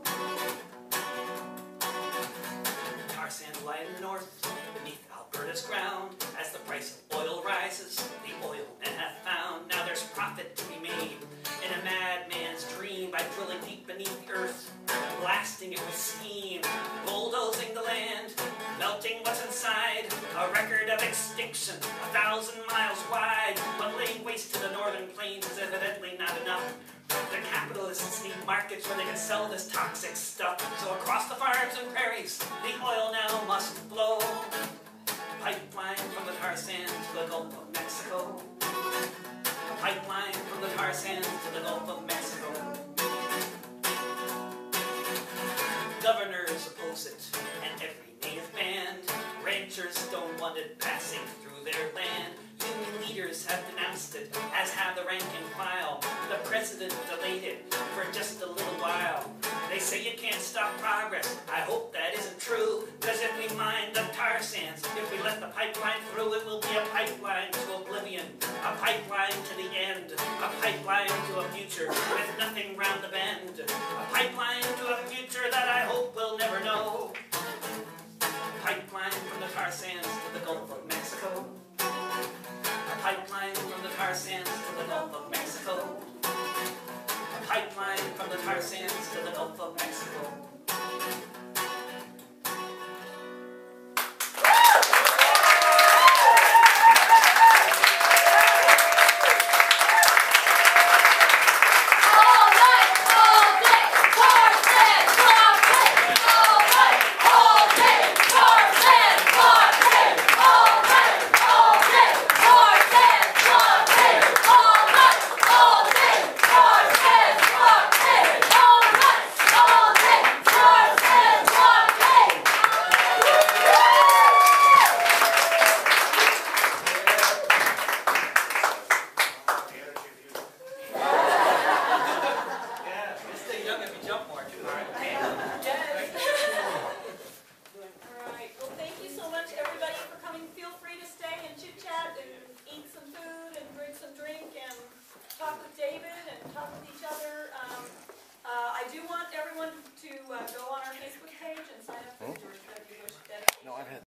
Tar sands lie in the north, beneath Alberta's ground. As the price of oil rises, the oil men have found. Now there's profit to be made in a madman's dream by drilling deep beneath the earth, blasting it with steam, bulldozing the land, melting what's inside. A record of extinction, a thousand miles wide. But laying waste to the northern plains is evidently not enough. The capitalists need markets where they can sell this toxic stuff. So across the farms and prairies, the oil now must flow. Pipeline from the tar sands to the Gulf of Mexico. A pipeline from the tar sands to the Gulf of Mexico. Governors oppose it, and every native band. Ranchers don't want it passing through their land. Union leaders have denounced it, as have the rank and file. The president delayed it for just a little while. They say you can't stop progress. I hope that isn't true, because if we mine the tar sands, if we let the pipeline through, it will be a pipeline to oblivion, a pipeline to the end, a pipeline to a future with nothing round the bend, a pipeline to a future that I hope we'll never know. Pipeline from the tar sands to the Gulf of Mexico. A pipeline from the tar sands to the Gulf of Mexico. A pipeline from the tar sands to the Gulf of Mexico. uh, go on our Facebook page and sign up